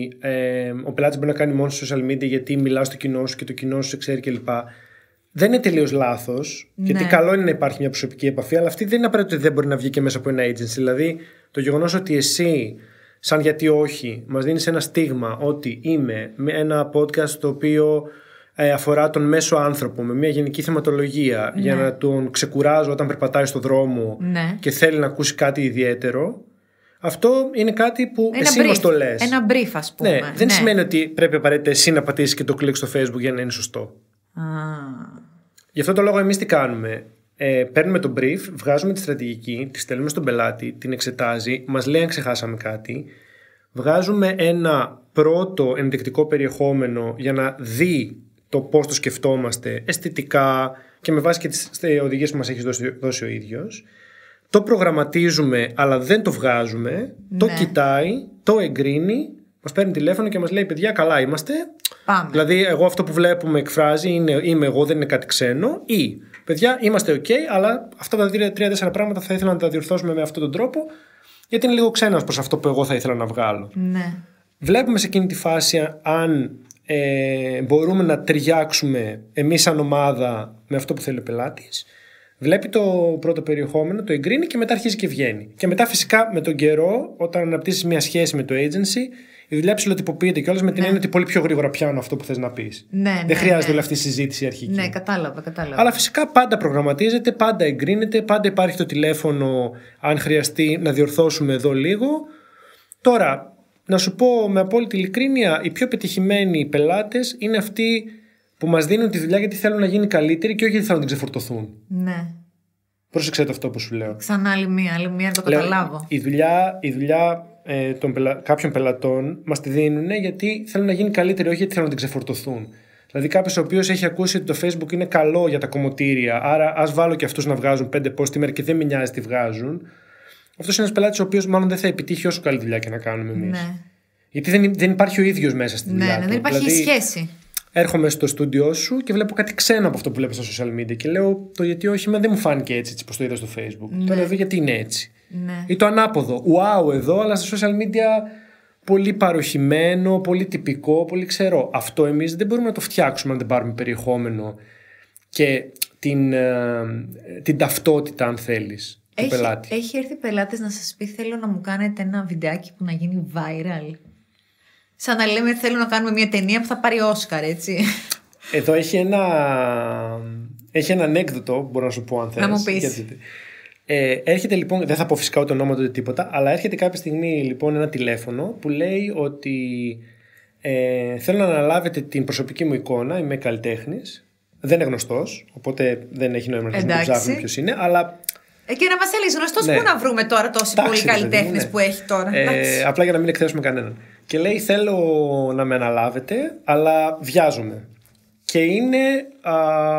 ε, ο πελάτης μπορεί να κάνει μόνο στο social media γιατί μιλά στο κοινό σου και το κοινό σου σε ξέρει κλπ. Δεν είναι τελείως λάθος, ναι. γιατί καλό είναι να υπάρχει μια προσωπική επαφή, αλλά αυτή δεν είναι απαραίτητο ότι δεν μπορεί να βγει και μέσα από ένα agency. Δηλαδή, το γεγονός ότι εσύ, σαν γιατί όχι, μας δίνεις ένα στίγμα ότι είμαι με ένα podcast το οποίο ε, αφορά τον μέσο άνθρωπο, με μια γενική θεματολογία, ναι. για να τον ξεκουράζω όταν περπατάει στο δρόμο ναι. και θέλει να ακούσει κάτι ιδιαίτερο. Αυτό είναι κάτι που ένα εσύ brief, μας το λες. Ένα brief, ας πούμε. Ναι, δεν ναι. σημαίνει ότι πρέπει απαραίτητα εσύ να πατήσεις και το κλικ στο Facebook για να είναι σωστό. Ah. Γι' αυτό το λόγο εμείς τι κάνουμε? Ε, παίρνουμε το brief, βγάζουμε τη στρατηγική, τη στέλνουμε στον πελάτη, την εξετάζει, μας λέει αν ξεχάσαμε κάτι, βγάζουμε ένα πρώτο ενδεικτικό περιεχόμενο για να δει το πώς το σκεφτόμαστε αισθητικά και με βάση και τις οδηγίες που μας έχει δώσει, δώσει ο ίδιος. Το προγραμματίζουμε αλλά δεν το βγάζουμε, ναι. το κοιτάει, το εγκρίνει, μας παίρνει τηλέφωνο και μας λέει: παιδιά, καλά είμαστε. Πάμε. Δηλαδή, εγώ αυτό που βλέπουμε εκφράζει είναι είμαι εγώ, δεν είναι κάτι ξένο. Ή παιδιά, είμαστε OK, αλλά αυτά τα τρία-τέσσερα πράγματα θα ήθελα να τα διορθώσουμε με αυτόν τον τρόπο, γιατί είναι λίγο ξένα προς αυτό που εγώ θα ήθελα να βγάλω. Ναι. Βλέπουμε σε εκείνη τη φάση αν ε, μπορούμε να ταιριάξουμε εμείς σαν ομάδα με αυτό που θέλει ο πελάτης. Βλέπει το πρώτο περιεχόμενο, το εγκρίνει και μετά αρχίζει και βγαίνει. Και μετά, φυσικά, με τον καιρό, όταν αναπτύσσεις μια σχέση με το agency, η δουλειά ψηλοτυποποιείται κιόλας με την ναι. έννοια ότι πολύ πιο γρήγορα πιάνω αυτό που θες να πεις. Ναι, Δεν ναι, χρειάζεται ναι. όλη αυτή η συζήτηση αρχική. Ναι, κατάλαβα, κατάλαβα. Αλλά φυσικά πάντα προγραμματίζεται, πάντα εγκρίνεται, πάντα υπάρχει το τηλέφωνο αν χρειαστεί να διορθώσουμε εδώ λίγο. Τώρα, να σου πω με απόλυτη ειλικρίνεια, οι πιο πετυχημένοι πελάτες είναι αυτοί που μας δίνουν τη δουλειά γιατί θέλουν να γίνει καλύτερη και όχι γιατί θέλουν να την ξεφορτωθούν. Ναι. Πρόσεξε το αυτό που σου λέω. Ξανά άλλη μία, άλλη μία, να το καταλάβω. Λέω, η δουλειά, η δουλειά ε, των πελα... κάποιων πελατών μας τη δίνουν γιατί θέλουν να γίνει καλύτερη, όχι γιατί θέλουν να την ξεφορτωθούν. Δηλαδή, κάποιος ο οποίος έχει ακούσει ότι το Facebook είναι καλό για τα κομμωτήρια, άρα ας βάλω και αυτούς να βγάζουν πέντε post τη μέρα και δεν με νοιάζει τι βγάζουν. Αυτός είναι ένας πελάτης ο οποίος μάλλον δεν θα επιτύχει όσο καλή δουλειά και να κάνουμε εμείς. Ναι. Γιατί δεν, δεν υπάρχει ο ίδιος μέσα στη δουλειά. Ναι, του. δεν υπάρχει δηλαδή, σχέση. Έρχομαι στο στούντιό σου και βλέπω κάτι ξένο από αυτό που βλέπω στα social media και λέω το γιατί όχι, μα δεν μου φάνηκε έτσι, έτσι πως το είδα στο Facebook. Ναι. Τώρα εδώ γιατί είναι έτσι. Ναι. Ή το ανάποδο. Wow εδώ, αλλά στα social media πολύ παροχημένο, πολύ τυπικό, πολύ ξερό. Αυτό εμείς δεν μπορούμε να το φτιάξουμε αν δεν πάρουμε περιεχόμενο και την, την ταυτότητα, αν θέλεις, του έχει, πελάτη. Έχει έρθει πελάτης να σας πει: θέλω να μου κάνετε ένα βιντεάκι που να γίνει viral. Σαν να λέμε θέλω να κάνουμε μια ταινία που θα πάρει Όσκαρ, έτσι. Εδώ έχει ένα, έχει ένα ανέκδοτο, μπορώ να σου πω αν θες. Να μου πεις. Ε, έρχεται λοιπόν, δεν θα πω φυσικά ούτε ονόματα ούτε τίποτα, αλλά έρχεται κάποια στιγμή λοιπόν ένα τηλέφωνο που λέει ότι ε, θέλω να αναλάβετε την προσωπική μου εικόνα, είμαι καλλιτέχνης, δεν είναι γνωστός, οπότε δεν έχει νόημα να ψάχνουμε ποιος είναι, αλλά... Ε, και να μας έλεγε γνωστός, ναι. Πού να βρούμε τώρα τόσοι πολλοί καλλιτέχνες ναι. που έχει τώρα. Ε, απλά για να μην εκθέσουμε κανέναν. Και λέει θέλω να με αναλάβετε, αλλά βιάζομαι. Και είναι α,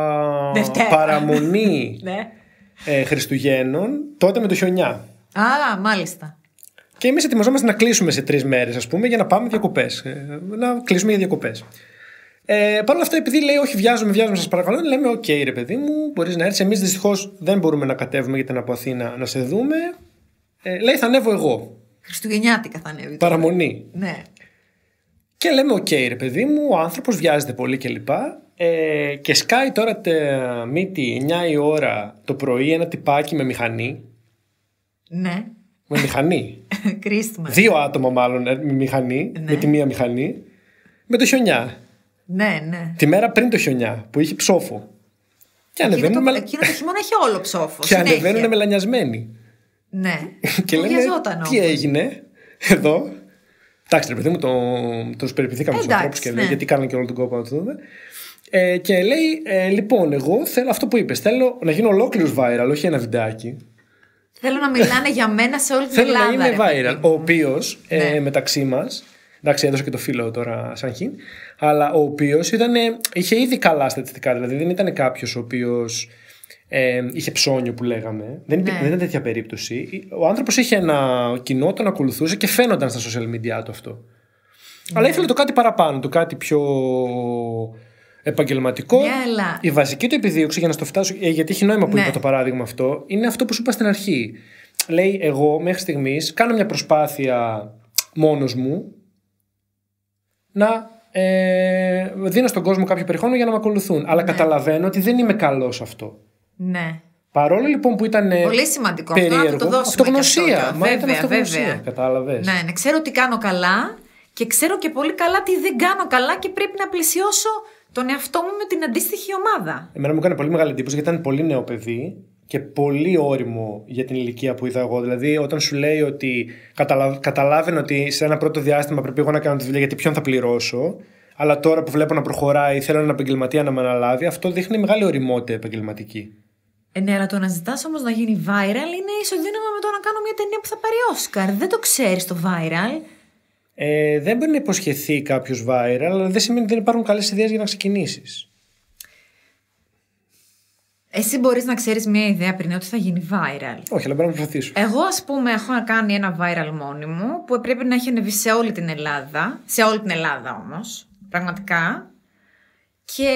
παραμονή ναι. ε, Χριστουγέννων, τότε με το χιονιά. Α, μάλιστα. Και εμείς ετοιμαζόμαστε να κλείσουμε σε τρεις μέρες, ας πούμε, για να πάμε διακοπές. Να κλείσουμε για διακοπές. Ε, Παρ' όλα αυτά, επειδή λέει όχι, βιάζομαι, βιάζομαι, σας παρακαλώ, λέμε: οκ, okay, ρε παιδί μου, μπορείς να έρθεις. Εμείς δυστυχώς δεν μπορούμε να κατέβουμε γιατί είναι από Αθήνα να σε δούμε. Ε, λέει: θα ανέβω εγώ. Χριστουγεννιάτικα θα ανέβει. Παραμονή. Ναι. Και λέμε: οκ, okay, ρε παιδί μου, ο άνθρωπος βιάζεται πολύ κλπ. Ε, και σκάει τώρα τε, μύτη εννιά η ώρα το πρωί ένα τυπάκι με μηχανή. Ναι. Με μηχανή. Κρίστημα. Δύο άτομα μάλλον με μηχανή. Ναι. Με τη μία μηχανή. Με το χιονιά. Ναι, ναι. Τη μέρα πριν το χιονιά που είχε ψόφο. Και εκείνο, το, με... εκείνο το χειμώνα έχει όλο ψόφο. Και ανεβαίνουν μελανιασμένοι. Ναι. Και λένε τι έγινε εδώ. Εντάξει, ρε παιδί μου, τον το περιποιηθήκαμε του ανθρώπου και λέει: ναι. Γιατί κάνανε και όλο τον κόπο να το δούμε. Ε, και λέει: ε, Λοιπόν, εγώ θέλω αυτό που είπες. Θέλω να γίνω ολόκληρο viral, όχι ένα βιντεάκι. Θέλω να μιλάνε για μένα σε όλη την Ελλάδα. Θέλω να είμαι viral. Ο οποίος ναι. ε, μεταξύ μας. Εντάξει, έδωσε και το φίλο τώρα σαν χιν. Αλλά ο οποίος είχε ήδη καλά στατιστικά. Δηλαδή δεν ήταν κάποιος ο οποίος ε, είχε ψώνιο που λέγαμε. Δεν, ναι. δεν ήταν τέτοια περίπτωση. Ο άνθρωπος είχε ένα κοινό, τον ακολουθούσε και φαίνονταν στα social media του αυτό. Ναι. Αλλά ήθελε το κάτι παραπάνω, το κάτι πιο επαγγελματικό. Yeah, η βασική του επιδίωξη για να στο φτάσω, γιατί έχει νόημα που ναι. είπα το παράδειγμα αυτό, είναι αυτό που σου είπα στην αρχή. Λέει: Εγώ μέχρι στιγμής κάνω μια προσπάθεια μόνος μου να ε, δίνω στον κόσμο κάποιο περιεχόμενο για να με ακολουθούν. Αλλά ναι. καταλαβαίνω ότι δεν είμαι καλός σε αυτό. Ναι. Παρόλο λοιπόν που ήταν πολύ σημαντικό περίεργο, αυτό, να το δώσουμε αυτογνωσία. Αυτό, Μα βέβαια, ήταν αυτογνωσία, βέβαια. Κατάλαβες. Ναι, ναι, ξέρω τι κάνω καλά και ξέρω και πολύ καλά τι δεν κάνω καλά και πρέπει να πλαισιώσω τον εαυτό μου με την αντίστοιχη ομάδα. Εμένα μου έκανε πολύ μεγάλη εντύπωση γιατί ήταν πολύ νέο παιδί και πολύ όριμο για την ηλικία που είδα εγώ. Δηλαδή, όταν σου λέει ότι καταλα... καταλάβαινε ότι σε ένα πρώτο διάστημα πρέπει εγώ να κάνω τη δουλειά γιατί ποιον θα πληρώσω, αλλά τώρα που βλέπω να προχωράει θέλω έναν επαγγελματία να με αναλάβει, αυτό δείχνει μεγάλη οριμότητα επαγγελματική. Ε, ναι, αλλά το να ζητάς όμως να γίνει viral είναι ισοδύναμο με το να κάνω μια ταινία που θα πάρει Όσκαρ. Δεν το ξέρεις το viral. Ε, δεν μπορεί να υποσχεθεί κάποιος viral, αλλά δεν σημαίνει ότι δεν υπάρχουν καλές ιδέες για να ξεκινήσεις. Εσύ μπορείς να ξέρεις μια ιδέα πριν ότι θα γίνει viral. Όχι, αλλά πρέπει να προσπαθήσω. Εγώ, ας πούμε, έχω κάνει ένα viral μόνη μου που πρέπει να έχει ανεβεί σε όλη την Ελλάδα. Σε όλη την Ελλάδα όμως. Πραγματικά. Και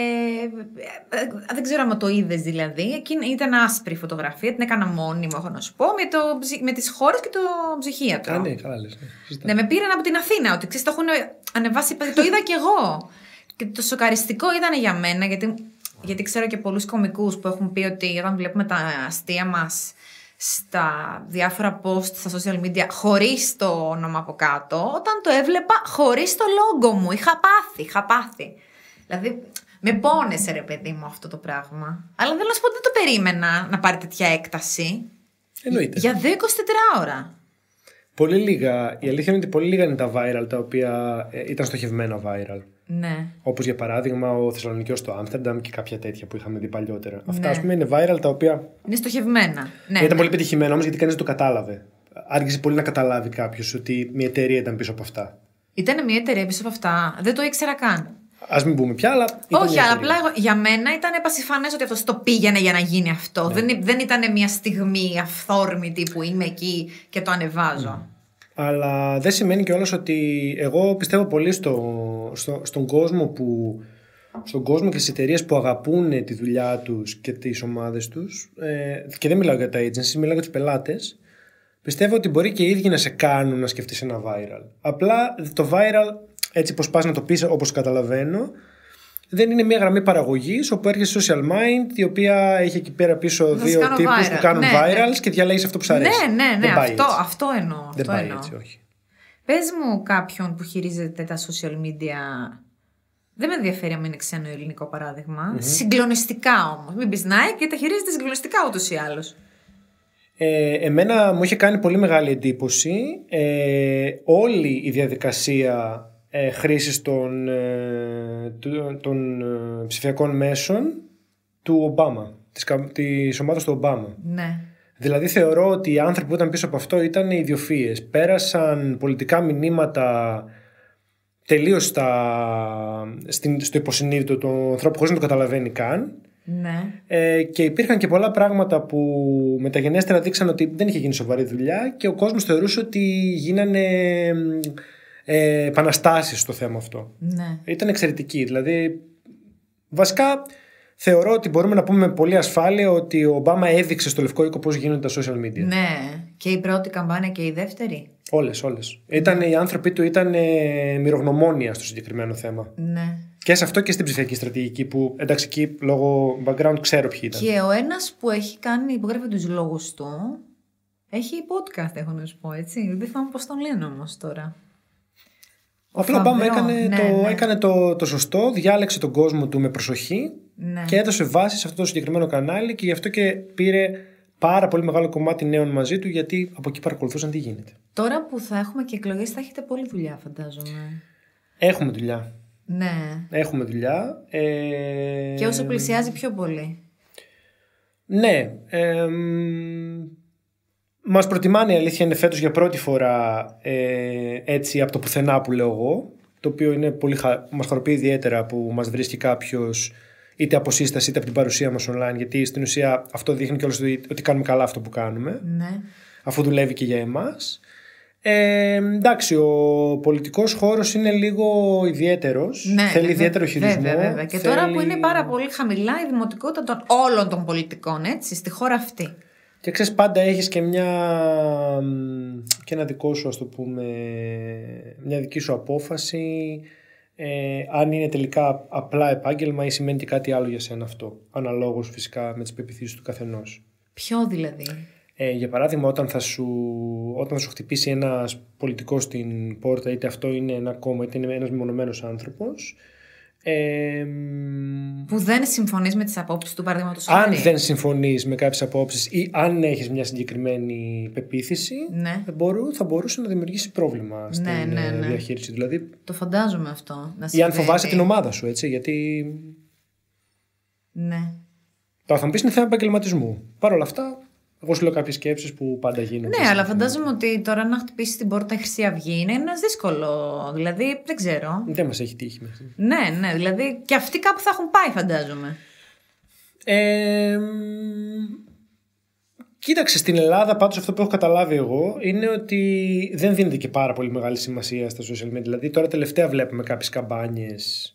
δεν ξέρω αν το είδες δηλαδή. Εκείνη ήταν άσπρη φωτογραφία, την έκανα μόνη μου, έχω να σου πω, με, το, με τις χώρες και το ψυχίατρο. Α, ναι, καλά λες. Ναι, με πήραν από την Αθήνα, ότι ξέρεις, το έχουν ανεβάσει, το είδα κι εγώ. Και το σοκαριστικό ήταν για μένα, γιατί, γιατί ξέρω και πολλούς κωμικούς που έχουν πει ότι όταν βλέπουμε τα αστεία μας στα διάφορα post στα social media χωρίς το όνομα από κάτω, όταν το έβλεπα χωρίς το logo μου, είχα πάθει, είχα πάθει. Δηλαδή, με πόνεσε ρε παιδί μου αυτό το πράγμα. Αλλά θέλω να σου πω ότι δεν το περίμενα να πάρει τέτοια έκταση. Εννοείται. Για δύο εικοσιτέσσερις ώρα. Πολύ λίγα. Η αλήθεια είναι ότι πολύ λίγα είναι τα viral τα οποία ε, ήταν στοχευμένα viral. Ναι. Όπως για παράδειγμα ο Θεσσαλονικιός στο Άμστερνταμ και κάποια τέτοια που είχαμε δει παλιότερα. Ναι. Αυτά ας πούμε είναι viral τα οποία. Είναι στοχευμένα. Ναι, ήταν ναι. πολύ πετυχημένα όμως γιατί κανείς δεν το κατάλαβε. Άργησε πολύ να καταλάβει κάποιος ότι μια εταιρεία ήταν πίσω από αυτά. Ήταν μια εταιρεία πίσω από αυτά. Δεν το ήξερα καν. Ας μην πούμε πια, αλλά. Όχι, αλλά απλά για μένα ήταν επασυφανές ότι αυτό το πήγαινε για να γίνει αυτό. Ναι. Δεν, δεν ήταν μια στιγμή αυθόρμητη που είμαι εκεί και το ανεβάζω. Mm. Αλλά δεν σημαίνει κιόλας ότι εγώ πιστεύω πολύ στο, στο, στον κόσμο που. Στον κόσμο και στις εταιρείες που αγαπούν τη δουλειά τους και τις ομάδες τους. Ε, και δεν μιλάω για τα agencies, μιλάω για τους πελάτες. Πιστεύω ότι μπορεί και οι ίδιοι να σε κάνουν να σκεφτείς ένα viral. Απλά το viral. Έτσι πως πας να το πεις όπως καταλαβαίνω, δεν είναι μια γραμμή παραγωγής όπου έρχεσαι social mind η οποία έχει εκεί πέρα πίσω δύο τύπους viral. Που κάνουν ναι, virals ναι. Και διαλέγεις αυτό που σου αρέσει. Ναι, ναι, ναι, αυτό, αυτό εννοώ. Δεν αυτό πάει εννοώ. έτσι, όχι. Πες μου κάποιον που χειρίζεται τα social media, δεν με ενδιαφέρει αν είναι ξένο ή ελληνικό παράδειγμα, mm-hmm. συγκλονιστικά όμως. Μην πεις ναι, και τα χειρίζεται συγκλονιστικά ούτως ή άλλως. Ε, εμένα μου είχε κάνει πολύ μεγάλη εντύπωση ε, όλη η διαδικασία ε, χρήσης των, ε, των, των ε, ψηφιακών μέσων του Ομπάμα, της, της ομάδας του Ομπάμα. Ναι. Δηλαδή θεωρώ ότι οι άνθρωποι που ήταν πίσω από αυτό ήταν ιδιοφυΐες. Πέρασαν πολιτικά μηνύματα τελείως στα, στην, στο υποσυνείδητο του ανθρώπου χωρίς να το καταλαβαίνει καν. Ναι. Ε, και υπήρχαν και πολλά πράγματα που μεταγενέστερα δείξαν ότι δεν είχε γίνει σοβαρή δουλειά και ο κόσμος θεωρούσε ότι γίνανε ε, επαναστάσεις στο θέμα αυτό. Ναι. Ήταν εξαιρετική. Δηλαδή, βασικά θεωρώ ότι μπορούμε να πούμε με πολλή ασφάλεια ότι ο Ομπάμα έδειξε στο Λευκό Οίκο πώς γίνονται τα social media. Ναι, και η πρώτη καμπάνια και η δεύτερη. Όλες, όλες. Ήταν, οι άνθρωποι του ήταν ε, μυρογνωμόνια στο συγκεκριμένο θέμα. Ναι. Και σε αυτό και στην ψηφιακή στρατηγική που εντάξει εκεί λόγω background ξέρω ποιοι ήταν. Και ο ένας που έχει κάνει, υπογράφει τους λόγους του, έχει podcast, έχω να σου πω, έτσι. Δεν θυμάμαι πώς τον λένε όμως τώρα. Απλά ο Ομπάμα έκανε, ναι, το, ναι. έκανε το, το σωστό, διάλεξε τον κόσμο του με προσοχή Ναι. και έδωσε βάση σε αυτό το συγκεκριμένο κανάλι και γι' αυτό και πήρε πάρα πολύ μεγάλο κομμάτι νέων μαζί του, γιατί από εκεί παρακολουθούσαν τι γίνεται. Τώρα που θα έχουμε και εκλογές θα έχετε πολλή δουλειά, φαντάζομαι. Έχουμε δουλειά. Ναι. Έχουμε δουλειά. Ε... Και όσο πλησιάζει πιο πολύ. Ναι. Ε, μας προτιμάνε, η αλήθεια είναι, φέτος για πρώτη φορά ε, έτσι από το πουθενά που λέω εγώ, το οποίο είναι πολύ χα... μας χαροποιεί ιδιαίτερα που μας βρίσκει κάποιος είτε από σύσταση είτε από την παρουσία μας online, γιατί στην ουσία αυτό δείχνει κιόλας ότι κάνουμε καλά αυτό που κάνουμε, Ναι. αφού δουλεύει και για εμάς. Ε, εντάξει, ο πολιτικός χώρος είναι λίγο ιδιαίτερος. Ναι, θέλει ναι, ιδιαίτερο χειρισμό. Βέβαια, βέβαια. Και θέλει... τώρα που είναι πάρα πολύ χαμηλά η δημοτικότητα των όλων των πολιτικών, έτσι, στη χώρα αυτή. Και ξέρεις, πάντα έχεις και μια και ένα δικό σου, ας το πούμε, μια δική σου απόφαση, ε, αν είναι τελικά απλά επάγγελμα ή σημαίνει και κάτι άλλο για σένα αυτό, αναλόγως φυσικά με τις πεποιθήσεις του καθενός. Ποιο δηλαδή? Ε, για παράδειγμα, όταν θα, σου, όταν θα σου χτυπήσει ένας πολιτικός στην πόρτα, είτε αυτό είναι ένα κόμμα είτε είναι ένας μεμονωμένος άνθρωπος, Ε, που δεν συμφωνείς με τις απόψεις του, παραδείγματος αν χάρη. δεν συμφωνείς με κάποιες απόψεις ή αν έχεις μια συγκεκριμένη πεποίθηση, Ναι. μπορού, θα μπορούσε να δημιουργήσει πρόβλημα στην Ναι, ναι, ναι. διαχείριση. Δηλαδή, Το φαντάζομαι αυτό. Να ή αν συμβαίνει. φοβάσαι την ομάδα σου, έτσι, γιατί. Ναι. Τώρα θα μου πεις είναι θέμα επαγγελματισμού. Παρ' όλα αυτά, εγώ σου λέω κάποιες σκέψεις που πάντα γίνονται. Ναι, αλλά φαντάζομαι ότι τώρα να χτυπήσει την πόρτα η Χρυσή Αυγή είναι ένα δύσκολο. Δηλαδή, δεν ξέρω. Δεν μας έχει τύχει μέχρι στιγμή. Ναι, ναι, δηλαδή και αυτοί κάπου θα έχουν πάει, φαντάζομαι. Ε, κοίταξε, στην Ελλάδα πάντως αυτό που έχω καταλάβει εγώ είναι ότι δεν δίνεται και πάρα πολύ μεγάλη σημασία στα social media. Δηλαδή τώρα τελευταία βλέπουμε κάποιες καμπάνιες,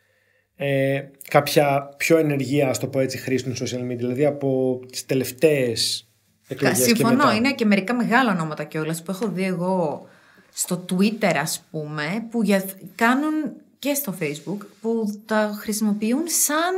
ε, κάποια πιο ενεργεία, ας το πω έτσι, χρήση των social media. Δηλαδή από τις τελευταίες εκλογές. Συμφωνώ, και μετά. είναι και μερικά μεγάλα ονόματα κιόλας που έχω δει εγώ στο Twitter, ας πούμε, που για... κάνουν και στο Facebook, που τα χρησιμοποιούν σαν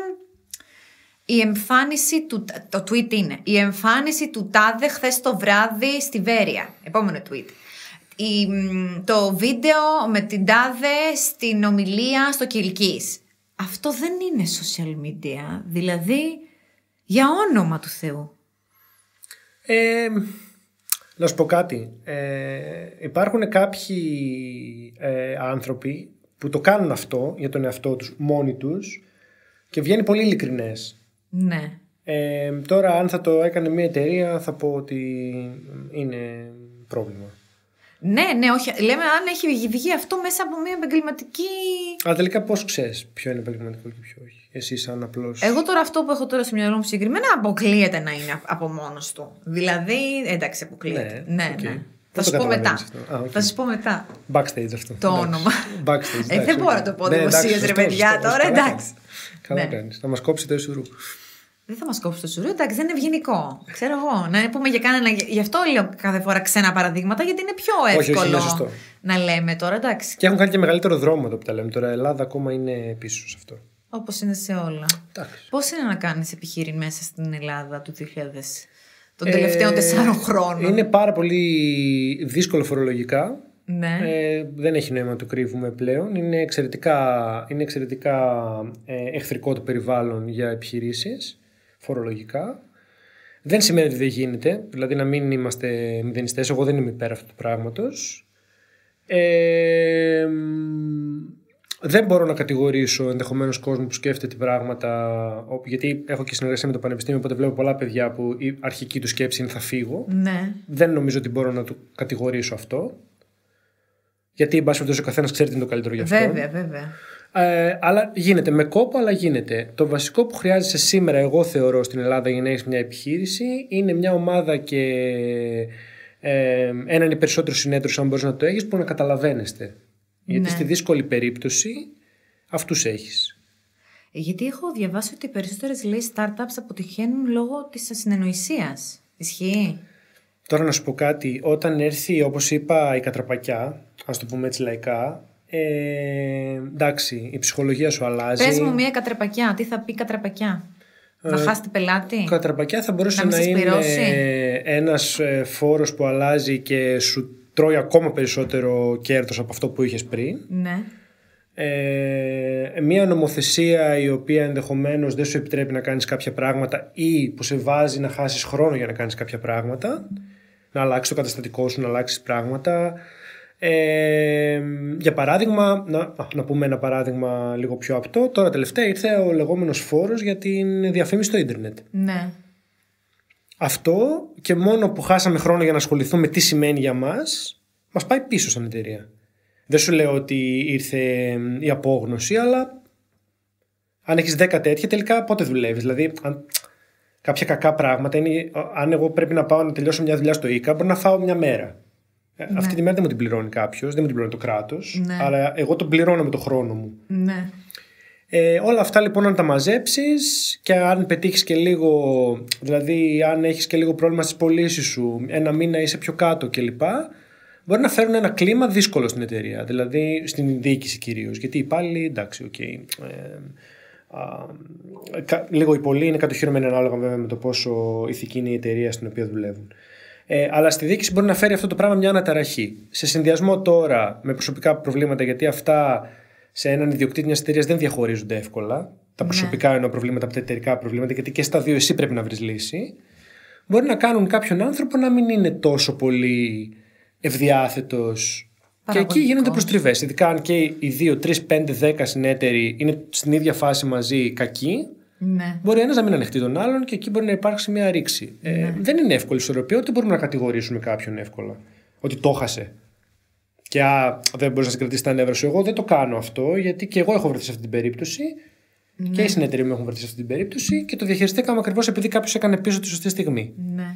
η εμφάνιση του. Το tweet είναι η εμφάνιση του τάδε χθες το βράδυ στη Βέρεια. Επόμενο tweet. Η, το βίντεο με την τάδε στην ομιλία στο Κιλκής. Αυτό δεν είναι social media. Δηλαδή, για όνομα του Θεού. Ε, να σου πω κάτι. Ε, υπάρχουν κάποιοι ε, άνθρωποι που το κάνουν αυτό για τον εαυτό τους μόνοι τους και βγαίνει πολύ ειλικρινές. Ναι. Ε, τώρα αν θα το έκανε μια εταιρεία θα πω ότι είναι πρόβλημα. Ναι, ναι, όχι. Λέμε αν έχει βγει αυτό μέσα από μια επαγγελματική. Αλλά τελικά πώς ξέρεις ποιο είναι επαγγελματικό και ποιο όχι? Εσύ σαν απλώς. Εγώ τώρα αυτό που έχω τώρα στο μυαλό μου συγκεκριμένα αποκλείεται να είναι από μόνος του. Δηλαδή, εντάξει, αποκλείεται. Ναι, Ναι, okay. ναι. Δεν Θα σου πω μετά. Α, okay. Θα σου πω μετά. Backstage αυτό. Το όνομα. Backstage. Ε, δεν μπορώ να το πω δημοσίως, ρε παιδιά, τώρα εντάξει. Καλά κάνεις. Θα μας κόψει το ισουρού. Δεν θα μας κόψει το σουρού, εντάξει, δεν είναι ευγενικό. Ξέρω εγώ. Να πούμε για κανένα. Γι' αυτό λέω κάθε φορά ξένα παραδείγματα, γιατί είναι πιο εύκολο όχι, όχι, να λέμε τώρα, εντάξει. Και έχουν κάνει και μεγαλύτερο δρόμο εδώ που τα λέμε. Τώρα η Ελλάδα ακόμα είναι πίσω σε αυτό. Όπως είναι σε όλα. Εντάξει. Πώς είναι να κάνεις επιχείρημα μέσα στην Ελλάδα του δύο χιλιάδες, των τελευταίων ε, τεσσάρων χρόνων? Είναι πάρα πολύ δύσκολο φορολογικά. Ναι. Ε, δεν έχει νόημα να το κρύβουμε πλέον. Είναι εξαιρετικά, είναι εξαιρετικά ε, εχθρικό το περιβάλλον για επιχειρήσεις φορολογικά. Δεν σημαίνει ότι δεν γίνεται, δηλαδή να μην είμαστε μηδενιστές. Εγώ δεν είμαι υπέρ αυτού του πράγματος. Ε, δεν μπορώ να κατηγορήσω ενδεχομένως κόσμο που σκέφτεται πράγματα, γιατί έχω και συνεργασία με το Πανεπιστήμιο, οπότε βλέπω πολλά παιδιά που η αρχική του σκέψη είναι θα φύγω. Ναι. Δεν νομίζω ότι μπορώ να του κατηγορήσω αυτό. Γιατί, εν πάση περιπτώσει, ο καθένας ξέρει τι είναι το καλύτερο για αυτό. Βέβαια, βέβαια. Ε, αλλά γίνεται με κόπο, αλλά γίνεται. Το βασικό που χρειάζεσαι σήμερα, εγώ θεωρώ, στην Ελλάδα για να έχεις μια επιχείρηση είναι μια ομάδα και ε, έναν ή περισσότερους συνέδρους, αν μπορείς να το έχεις, που να καταλαβαίνεστε. Γιατί ναι. στη δύσκολη περίπτωση αυτούς έχεις. Γιατί έχω διαβάσει ότι οι περισσότερες, λέει, startups αποτυχαίνουν λόγω της ασυνεννοησίας. Ισχύει? Τώρα να σου πω κάτι. Όταν έρθει, όπως είπα, η κατραπακιά, ας το πούμε έτσι λαϊκά, ε, εντάξει, η ψυχολογία σου αλλάζει. Πες μου μία κατραπακιά. Τι θα πει κατραπακιά? Ε, να χάσει την πελάτη? Κατραπακιά θα μπορούσε να, να είναι πληρώσει. ένας φόρος που αλλάζει και σου τρώει ακόμα περισσότερο κέρδος από αυτό που είχες πριν. Ναι. Ε, μια νομοθεσία η οποία ενδεχομένως δεν σου επιτρέπει να κάνεις κάποια πράγματα ή που σε βάζει να χάσεις χρόνο για να κάνεις κάποια πράγματα, να αλλάξεις το καταστατικό σου, να αλλάξεις πράγματα. Ε, για παράδειγμα, να, να πούμε ένα παράδειγμα λίγο πιο απτό. Τώρα τελευταία ήρθε ο λεγόμενος φόρος για την διαφήμιση στο ίντερνετ. Ναι. Αυτό και μόνο που χάσαμε χρόνο για να ασχοληθούμε τι σημαίνει για μας, μας πάει πίσω σαν εταιρεία. Δεν σου λέω ότι ήρθε η απόγνωση, αλλά αν έχεις δέκα τέτοια, τελικά πότε δουλεύεις? Δηλαδή, αν κάποια κακά πράγματα είναι, αν εγώ πρέπει να πάω να τελειώσω μια δουλειά στο ΙΚΑ, μπορώ να φάω μια μέρα. Ναι. Αυτή τη μέρα δεν μου την πληρώνει κάποιος, δεν μου την πληρώνει το κράτος, ναι. αλλά εγώ τον πληρώνω με το χρόνο μου. Ναι. Ε, όλα αυτά λοιπόν να τα μαζέψεις και αν πετύχεις και λίγο, δηλαδή αν έχεις και λίγο πρόβλημα στις πωλήσεις σου, ένα μήνα είσαι πιο κάτω κλπ. Μπορεί να φέρουν ένα κλίμα δύσκολο στην εταιρεία, δηλαδή στην διοίκηση κυρίως. Γιατί οι υπάλληλοι, εντάξει, οκ. Okay, ε, λίγο ή πολύ είναι κατοχυρωμένοι ανάλογα βέβαια με το πόσο ηθική είναι η εταιρεία στην οποία δουλεύουν. Ε, αλλά στη διοίκηση μπορεί να φέρει αυτό το πράγμα μια αναταραχή. Σε συνδυασμό τώρα με προσωπικά προβλήματα, γιατί αυτά σε έναν ιδιοκτήτη μιας εταιρείας δεν διαχωρίζονται εύκολα. Τα προσωπικά ναι. εννοώ προβλήματα από τα εταιρικά προβλήματα, γιατί και στα δύο εσύ πρέπει να βρεις λύση. Μπορεί να κάνουν κάποιον άνθρωπο να μην είναι τόσο πολύ ευδιάθετος. Και εκεί γίνονται προστριβές. Ειδικά αν και οι δύο, τρεις, πέντε, δέκα συνέτεροι είναι στην ίδια φάση μαζί κακοί, ναι. μπορεί ένας να μην ανεχτεί τον άλλον και εκεί μπορεί να υπάρξει μια ρήξη. Ναι. Ε, δεν είναι εύκολη ισορροπία, ούτε μπορούμε να κατηγορήσουμε κάποιον εύκολα. Ότι το χάσε. Και α, δεν μπορεί να συγκρατήσει τα νεύρα σου. Εγώ δεν το κάνω αυτό, γιατί και εγώ έχω βρεθεί σε αυτή την περίπτωση. Ναι. Και οι συνεταιροί μου έχουν βρεθεί σε αυτή την περίπτωση και το διαχειριστήκαμε ακριβώς επειδή κάποιος έκανε πίσω τη σωστή στιγμή. Ναι.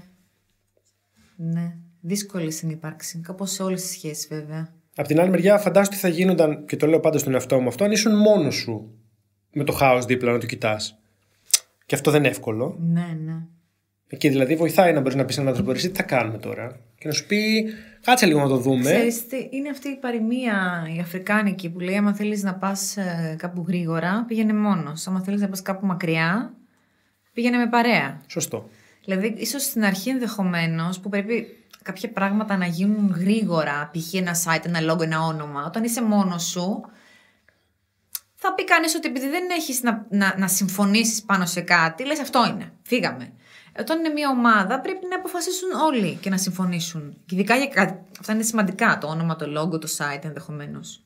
Ναι. Δύσκολη συνύπαρξη. Κάπως σε όλες τις σχέσεις, βέβαια. Απ' την άλλη μεριά, φαντάσου τι θα γίνονταν, και το λέω πάντα στον εαυτό μου αυτό, αν ήσουν μόνος σου με το χάος δίπλα να το κοιτάς. Και αυτό δεν είναι εύκολο. Ναι, ναι. Εκεί δηλαδή βοηθάει να μπορεί να πει σε έναν άνθρωπο: εσύ τι θα κάνουμε τώρα? Και να σου πει: κάτσε λίγο να το δούμε. Ξέρεις, είναι αυτή η παροιμία η αφρικάνικη που λέει: άμα θέλεις να πας κάπου γρήγορα, πήγαινε μόνος. Άμα θέλεις να πας κάπου μακριά, πήγαινε με παρέα. Σωστό. Δηλαδή, ίσως στην αρχή ενδεχομένως που πρέπει κάποια πράγματα να γίνουν γρήγορα, π.χ. ένα site, ένα logo, ένα όνομα, όταν είσαι μόνος σου, θα πει κανείς ότι επειδή δεν έχεις να, να, να συμφωνήσεις πάνω σε κάτι, λες αυτό είναι, φύγαμε. Όταν είναι μια ομάδα, πρέπει να αποφασίσουν όλοι και να συμφωνήσουν. Και ειδικά για κάτι, αυτά είναι σημαντικά, το όνομα, το logo, το site ενδεχομένως.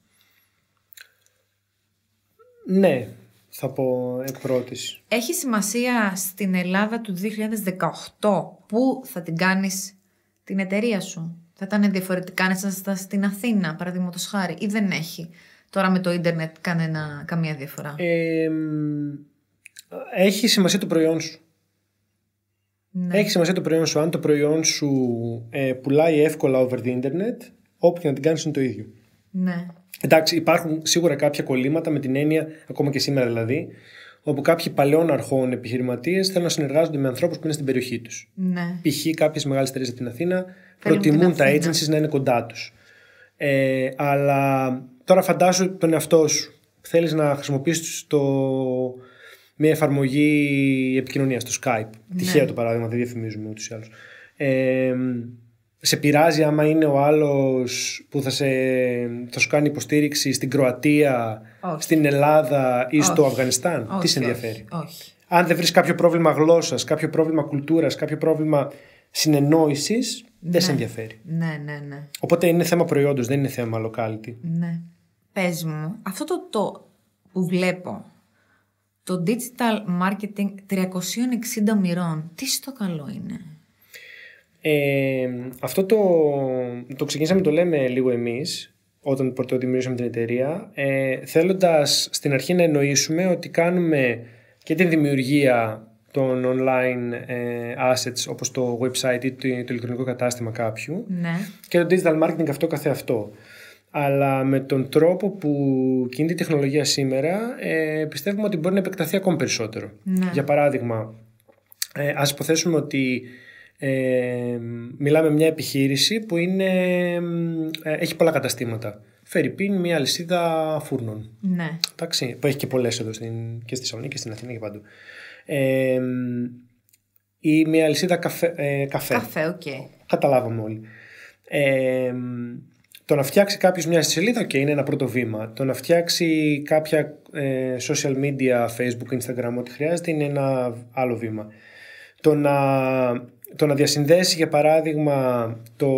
Ναι, θα πω εκ πρώτης. Έχει σημασία στην Ελλάδα του δύο χιλιάδες δεκαοκτώ που θα την κάνεις την εταιρεία σου? Θα ήταν διαφορετικά αν ήσασταν στην Αθήνα, παραδείγματος χάρη, ή δεν έχει τώρα με το ίντερνετ κανένα, καμία διαφορά? Ε, έχει σημασία το προϊόν σου. Ναι. Έχει σημασία το προϊόν σου. Αν το προϊόν σου ε, πουλάει εύκολα over the internet, όπου και να την κάνεις είναι το ίδιο. Ναι. Εντάξει, υπάρχουν σίγουρα κάποια κολλήματα με την έννοια, ακόμα και σήμερα δηλαδή, όπου κάποιοι παλαιών αρχών επιχειρηματίες θέλουν να συνεργάζονται με ανθρώπους που είναι στην περιοχή τους. Ναι. Π.χ. κάποιες μεγάλες εταιρείες από την Αθήνα προτιμούν τα agencies να είναι κοντά τους. Ε, αλλά τώρα φαντάσου τον εαυτό σου. Θέλεις να χρησιμοποιήσεις το... μια εφαρμογή επικοινωνίας, το Skype. Ναι. Τυχαία το παράδειγμα, δεν διαφημίζουμε ούτως ή άλλως. Ε, σε πειράζει άμα είναι ο άλλος που θα, σε, θα σου κάνει υποστήριξη στην Κροατία, όχι. στην Ελλάδα ή όχι. στο Αφγανιστάν? Όχι, τι σε ενδιαφέρει? Όχι. όχι. Αν δεν βρεις κάποιο πρόβλημα γλώσσας, κάποιο πρόβλημα κουλτούρας, κάποιο πρόβλημα συνεννόησης, δεν ναι. σε ενδιαφέρει. Ναι, ναι, ναι. Οπότε είναι θέμα προϊόντος, δεν είναι θέμα locality. Ναι. Πες μου, αυτό το, το που βλέπω, το digital marketing τριακόσιες εξήντα μοιρών, τι στο καλό είναι? Ε, αυτό το, το ξεκινήσαμε, το λέμε λίγο εμείς όταν πρώτο δημιουργήσαμε την εταιρεία, ε, θέλοντας στην αρχή να εννοήσουμε ότι κάνουμε και την δημιουργία των online ε, assets όπως το website ή το, το ηλεκτρονικό κατάστημα κάποιου, ναι. και το digital marketing αυτό καθεαυτό. αλλά με τον τρόπο που κινείται η τεχνολογία σήμερα ε, πιστεύουμε ότι μπορεί να επεκταθεί ακόμη περισσότερο. Ναι. Για παράδειγμα, ε, ας υποθέσουμε ότι ε, μιλάμε μια επιχείρηση που είναι, ε, έχει πολλά καταστήματα. Φερρυπίν, μια αλυσίδα φούρνων. Ναι. Εντάξει, που έχει και πολλές εδώ στην, και στη Θεσσαλονίκη και στην Αθήνα και παντού. Ε, ή μια αλυσίδα καφέ. Ε, καφέ, καφέ okay. Καταλάβαμε όλοι. Ε, το να φτιάξει κάποιος μια σελίδα, okay, είναι ένα πρώτο βήμα. Το να φτιάξει κάποια ε, social media, Facebook, Instagram, ό,τι χρειάζεται, είναι ένα άλλο βήμα. Το να, το να διασυνδέσει, για παράδειγμα, το,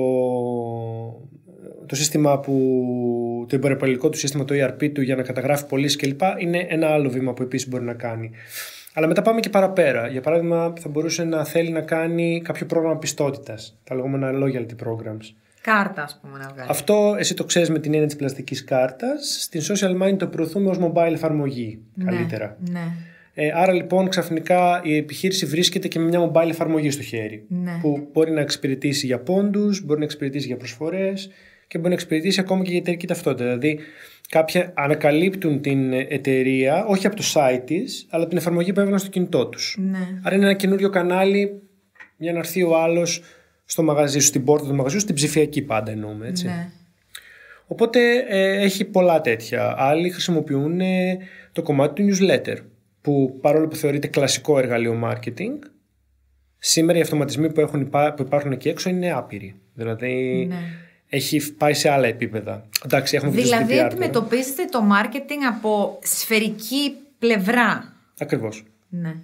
το σύστημα που, το εμπορευματικό του σύστημα, το ι αρ πι του, για να καταγράφει πωλήσεις κλπ. Είναι ένα άλλο βήμα που επίσης μπορεί να κάνει. Αλλά μετά πάμε και παραπέρα. Για παράδειγμα, θα μπορούσε να θέλει να κάνει κάποιο πρόγραμμα πιστότητας, τα λεγόμενα loyalty programs. Κάρτα, ας πούμε, να βγάλει. Αυτό εσύ το ξέρεις με την έννοια της πλαστικής κάρτας. Στην social mind το προωθούμε ως mobile εφαρμογή καλύτερα. Ναι, ναι. Ε, άρα λοιπόν ξαφνικά η επιχείρηση βρίσκεται και με μια mobile εφαρμογή στο χέρι. Ναι. Που μπορεί να εξυπηρετήσει για πόντους, μπορεί να εξυπηρετήσει για προσφορές και μπορεί να εξυπηρετήσει ακόμα και για εταιρική ταυτότητα. Δηλαδή, κάποιοι ανακαλύπτουν την εταιρεία όχι από το site της, αλλά την εφαρμογή που έβαλαν στο κινητό τους. Ναι. Άρα είναι ένα καινούριο κανάλι για να έρθει ο άλλος στο μαγαζί σου, στην πόρτα του μαγαζιού, στην ψηφιακή πάντα εννοούμε, έτσι. Ναι. Οπότε ε, έχει πολλά τέτοια. Άλλοι χρησιμοποιούν ε, το κομμάτι του newsletter, που παρόλο που θεωρείται κλασικό εργαλείο marketing, σήμερα οι αυτοματισμοί που, έχουν, που υπάρχουν εκεί έξω είναι άπειροι. Δηλαδή Ναι. έχει πάει σε άλλα επίπεδα. Εντάξει, έχουμε Δηλαδή αντιμετωπίζετε το marketing από σφαιρική πλευρά. Ακριβώς. Ναι.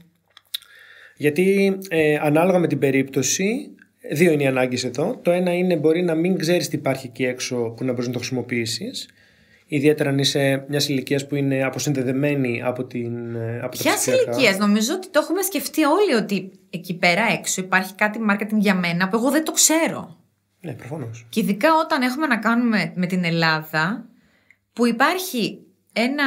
Γιατί ε, ανάλογα με την περίπτωση, δύο είναι οι ανάγκες εδώ. Το ένα είναι μπορεί να μην ξέρεις τι υπάρχει εκεί έξω που να μπορείς να το χρησιμοποιήσεις. Ιδιαίτερα αν είσαι μια ηλικία που είναι αποσυνδεδεμένη από, την, από τα Ποια ψηφιακά. ηλικία, νομίζω ότι το έχουμε σκεφτεί όλοι ότι εκεί πέρα έξω υπάρχει κάτι marketing για μένα που εγώ δεν το ξέρω. Ναι, προφανώς. Και ειδικά όταν έχουμε να κάνουμε με την Ελλάδα, που υπάρχει ένα,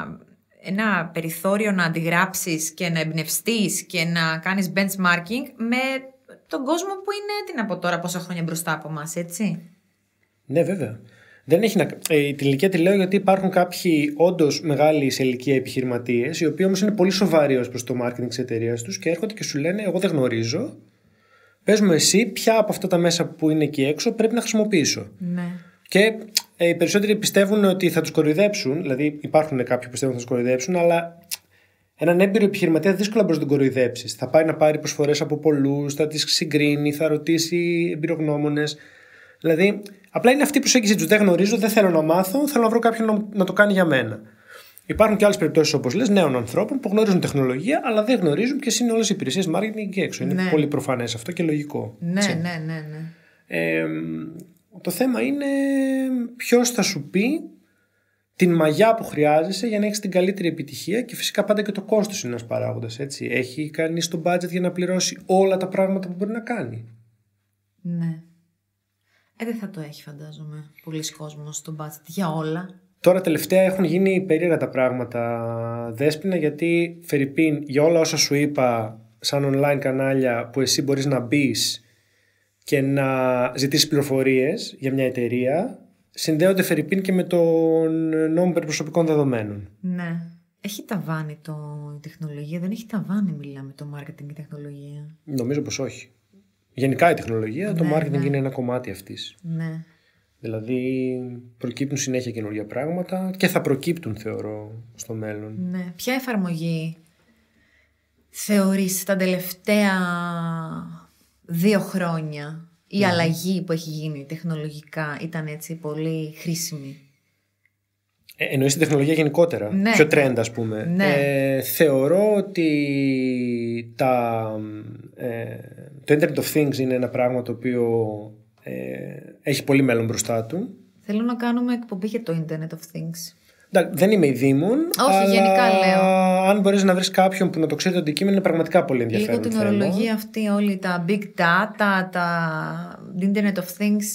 ένα περιθώριο να αντιγράψεις και να εμπνευστείς και να κάνεις benchmarking με τον κόσμο που είναι, τι να πω τώρα, πόσα χρόνια μπροστά από μας, έτσι. Ναι, βέβαια. Δεν έχει να... ε, την ηλικία τη λέω γιατί υπάρχουν κάποιοι όντως μεγάλοι σε ηλικία επιχειρηματίες, οι οποίοι όμως είναι πολύ σοβαροί ως προς το marketing της εταιρείας τους και έρχονται και σου λένε: εγώ δεν γνωρίζω. Πες μου εσύ ποια από αυτά τα μέσα που είναι εκεί έξω πρέπει να χρησιμοποιήσω. Ναι. Και ε, οι περισσότεροι πιστεύουν ότι θα τους κοροϊδέψουν, δηλαδή υπάρχουν κάποιοι που πιστεύουν ότι θα τους κοροϊδέψουν, αλλά έναν έμπειρο επιχειρηματία δύσκολα μπορεί να τον κοροϊδέψεις. Θα πάει να πάρει προσφορές από πολλούς, θα τις συγκρίνει, θα ρωτήσει εμπειρογνώμονες. Δηλαδή, απλά είναι αυτή η προσέγγιση τους. Δεν γνωρίζω, δεν θέλω να μάθω, θέλω να βρω κάποιον να, να το κάνει για μένα. Υπάρχουν και άλλες περιπτώσεις, όπως λες, νέων ανθρώπων που γνωρίζουν τεχνολογία, αλλά δεν γνωρίζουν ποιες είναι όλες οι υπηρεσίες marketing εκεί έξω. Είναι Ναι. πολύ προφανές αυτό και λογικό. Ναι, έτσι. ναι, ναι, ναι. Ε, το θέμα είναι ποιος θα σου πει την μαγιά που χρειάζεσαι για να έχεις την καλύτερη επιτυχία, και φυσικά πάντα και το κόστος είναι ένας παράγοντας. Έτσι. Έχει κανείς το budget για να πληρώσει όλα τα πράγματα που μπορεί να κάνει. Ναι. Ε, δεν θα το έχει, φαντάζομαι, πολλοί κόσμος στο budget για όλα. Τώρα τελευταία έχουν γίνει περίεργα τα πράγματα, Δέσποινα, γιατί φερρυπίν για όλα όσα σου είπα σαν online κανάλια που εσύ μπορείς να μπεις και να ζητήσεις πληροφορίες για μια εταιρεία, συνδέονται φερρυπίν και με τον νόμο περί προσωπικών δεδομένων. Ναι. Έχει ταβάνι το η τεχνολογία, δεν έχει ταβάνι, μιλάμε, το marketing η τεχνολογία. Νομίζω πως όχι. Γενικά η τεχνολογία, το Ναι, marketing ναι. είναι ένα κομμάτι αυτής. Ναι. Δηλαδή προκύπτουν συνέχεια καινούργια πράγματα και θα προκύπτουν, θεωρώ, στο μέλλον. Ναι. Ποια εφαρμογή θεωρείς τα τελευταία δύο χρόνια η Ναι. αλλαγή που έχει γίνει τεχνολογικά ήταν έτσι πολύ χρήσιμη? Ε, εννοείς την τεχνολογία γενικότερα, Ναι. πιο trend ας πούμε. Ναι. Ε, θεωρώ ότι τα, ε, το Internet of Things είναι ένα πράγμα το οποίο ε, έχει πολύ μέλλον μπροστά του. Θέλω να κάνουμε εκπομπή για το Internet of Things. Εντάξει, δεν είμαι η Δήμων, Όχι, αλλά γενικά λέω. αν μπορείς να βρεις κάποιον που να το ξέρει το αντικείμενο, είναι πραγματικά πολύ ενδιαφέρον. Λίγο την θέμα. ορολογία αυτή, όλοι τα big data, τα Internet of Things.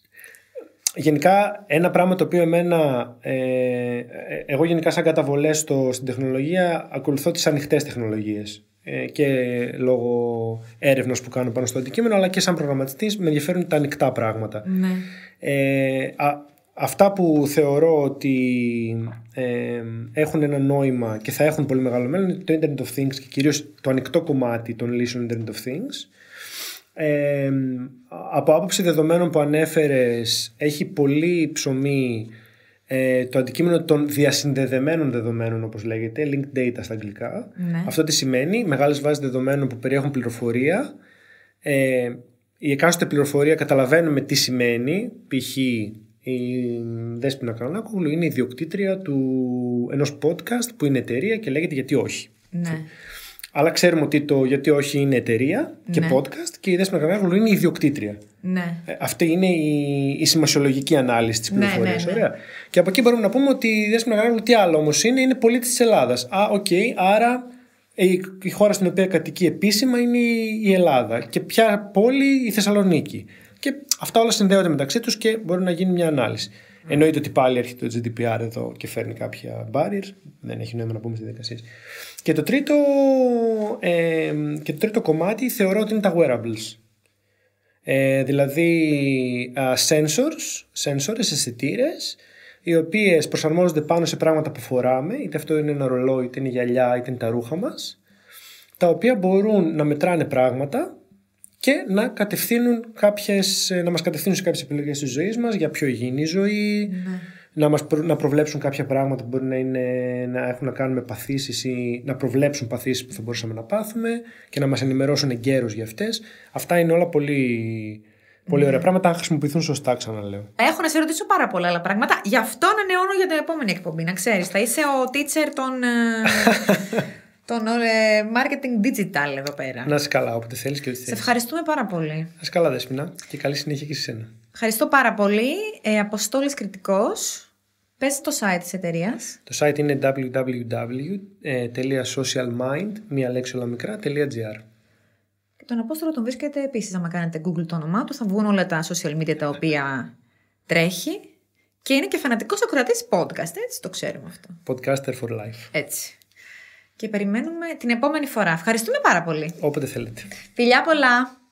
Γενικά ένα πράγμα το οποίο εμένα, ε, εγώ γενικά σαν καταβολές στο, στην τεχνολογία ακολουθώ τις ανοιχτές τεχνολογίες ε, και λόγω έρευνας που κάνω πάνω στο αντικείμενο, αλλά και σαν προγραμματιστής με ενδιαφέρουν τα ανοιχτά πράγματα. Ναι. Ε, α, αυτά που θεωρώ ότι ε, έχουν ένα νόημα και θα έχουν πολύ μεγάλο μέλλον είναι το Internet of Things και κυρίως το ανοιχτό κομμάτι των λύσεων Internet of Things. Ε, από άποψη δεδομένων που ανέφερες, έχει πολύ ψωμί ε, το αντικείμενο των διασυνδεδεμένων δεδομένων, όπως λέγεται, linked data στα αγγλικά. Ναι. Αυτό τι σημαίνει? Μεγάλες βάσεις δεδομένων που περιέχουν πληροφορία. Ε, η εκάστοτε πληροφορία καταλαβαίνουμε τι σημαίνει. Π.χ. η Δέσποινα Καρανάκουγλου είναι ιδιοκτήτρια του ενός podcast που είναι εταιρεία και λέγεται Γιατί Όχι. Ναι. Αλλά ξέρουμε ότι το Γιατί Όχι είναι εταιρεία και ναι. podcast και η Δέσποινα Καρανάκουγλου είναι ιδιοκτήτρια. Ναι. Ε, αυτή είναι η, η σημασιολογική ανάλυση της πληροφορίας. Ναι, ναι, ναι. Ωραία. Και από εκεί μπορούμε να πούμε ότι η Δέσποινα Καρανάκουγλου τι άλλο όμως είναι, είναι πολίτης της Ελλάδας. Α, οκ, okay, άρα η, η χώρα στην οποία κατοικεί επίσημα είναι η, η Ελλάδα. Και ποια πόλη? Η Θεσσαλονίκη. Και αυτά όλα συνδέονται μεταξύ τους και μπορεί να γίνει μια ανάλυση. Mm. Εννοείται ότι πάλι έρχεται το τζι ντι πι αρ εδώ και φέρνει κάποια barriers. Δεν έχει νόημα να πούμε στις διαδικασίες. Και το τρίτο, ε, και το τρίτο κομμάτι θεωρώ ότι είναι τα wearables. Ε, δηλαδή uh, sensors, sensors, αισθητήρες, οι οποίες προσαρμόζονται πάνω σε πράγματα που φοράμε, είτε αυτό είναι ένα ρολόι, είτε είναι γυαλιά, είτε είναι τα ρούχα μας, τα οποία μπορούν να μετράνε πράγματα και να, κατευθύνουν κάποιες, να μας κατευθύνουν σε κάποιες επιλογές της ζωής μας, για πιο υγιεινή ζωή, ναι. να, μας προ, να προβλέψουν κάποια πράγματα που μπορεί να, είναι, να έχουν να κάνουν με παθήσεις ή να προβλέψουν παθήσεις που θα μπορούσαμε να πάθουμε και να μας ενημερώσουν εγκαίρως για αυτές. Αυτά είναι όλα πολύ, πολύ ωραία πράγματα, αν χρησιμοποιηθούν σωστά, ξαναλέω. Έχω να σε ρωτήσω πάρα πολλά άλλα πράγματα. Γι' αυτό ανανεώνω για την επόμενη εκπομπή, να ξέρεις. Θα είσαι ο teacher των... Τον marketing digital εδώ πέρα. Να είσαι καλά, όποτε θέλεις και ό,τι θέλεις. Σε ευχαριστούμε πάρα πολύ. Να είσαι καλά, Δέσποινα, και καλή συνέχεια και σε σένα. Ευχαριστώ πάρα πολύ. Ε, Αποστόλης Κρητικός. Πες το site της εταιρείας. Το site είναι double-u double-u double-u τελεία socialmind, μία λέξη όλα μικρά, .gr. Και τον Απόστολο τον βρίσκεται επίσης, άμα κάνετε Google το όνομά του, θα βγουν όλα τα social media τα οποία τρέχει. Και είναι και φανατικός ακροατής podcast, έτσι το ξέρουμε αυτό. Podcaster for life. Έτσι. Και περιμένουμε την επόμενη φορά. Ευχαριστούμε πάρα πολύ. Όποτε θέλετε. Φιλιά πολλά.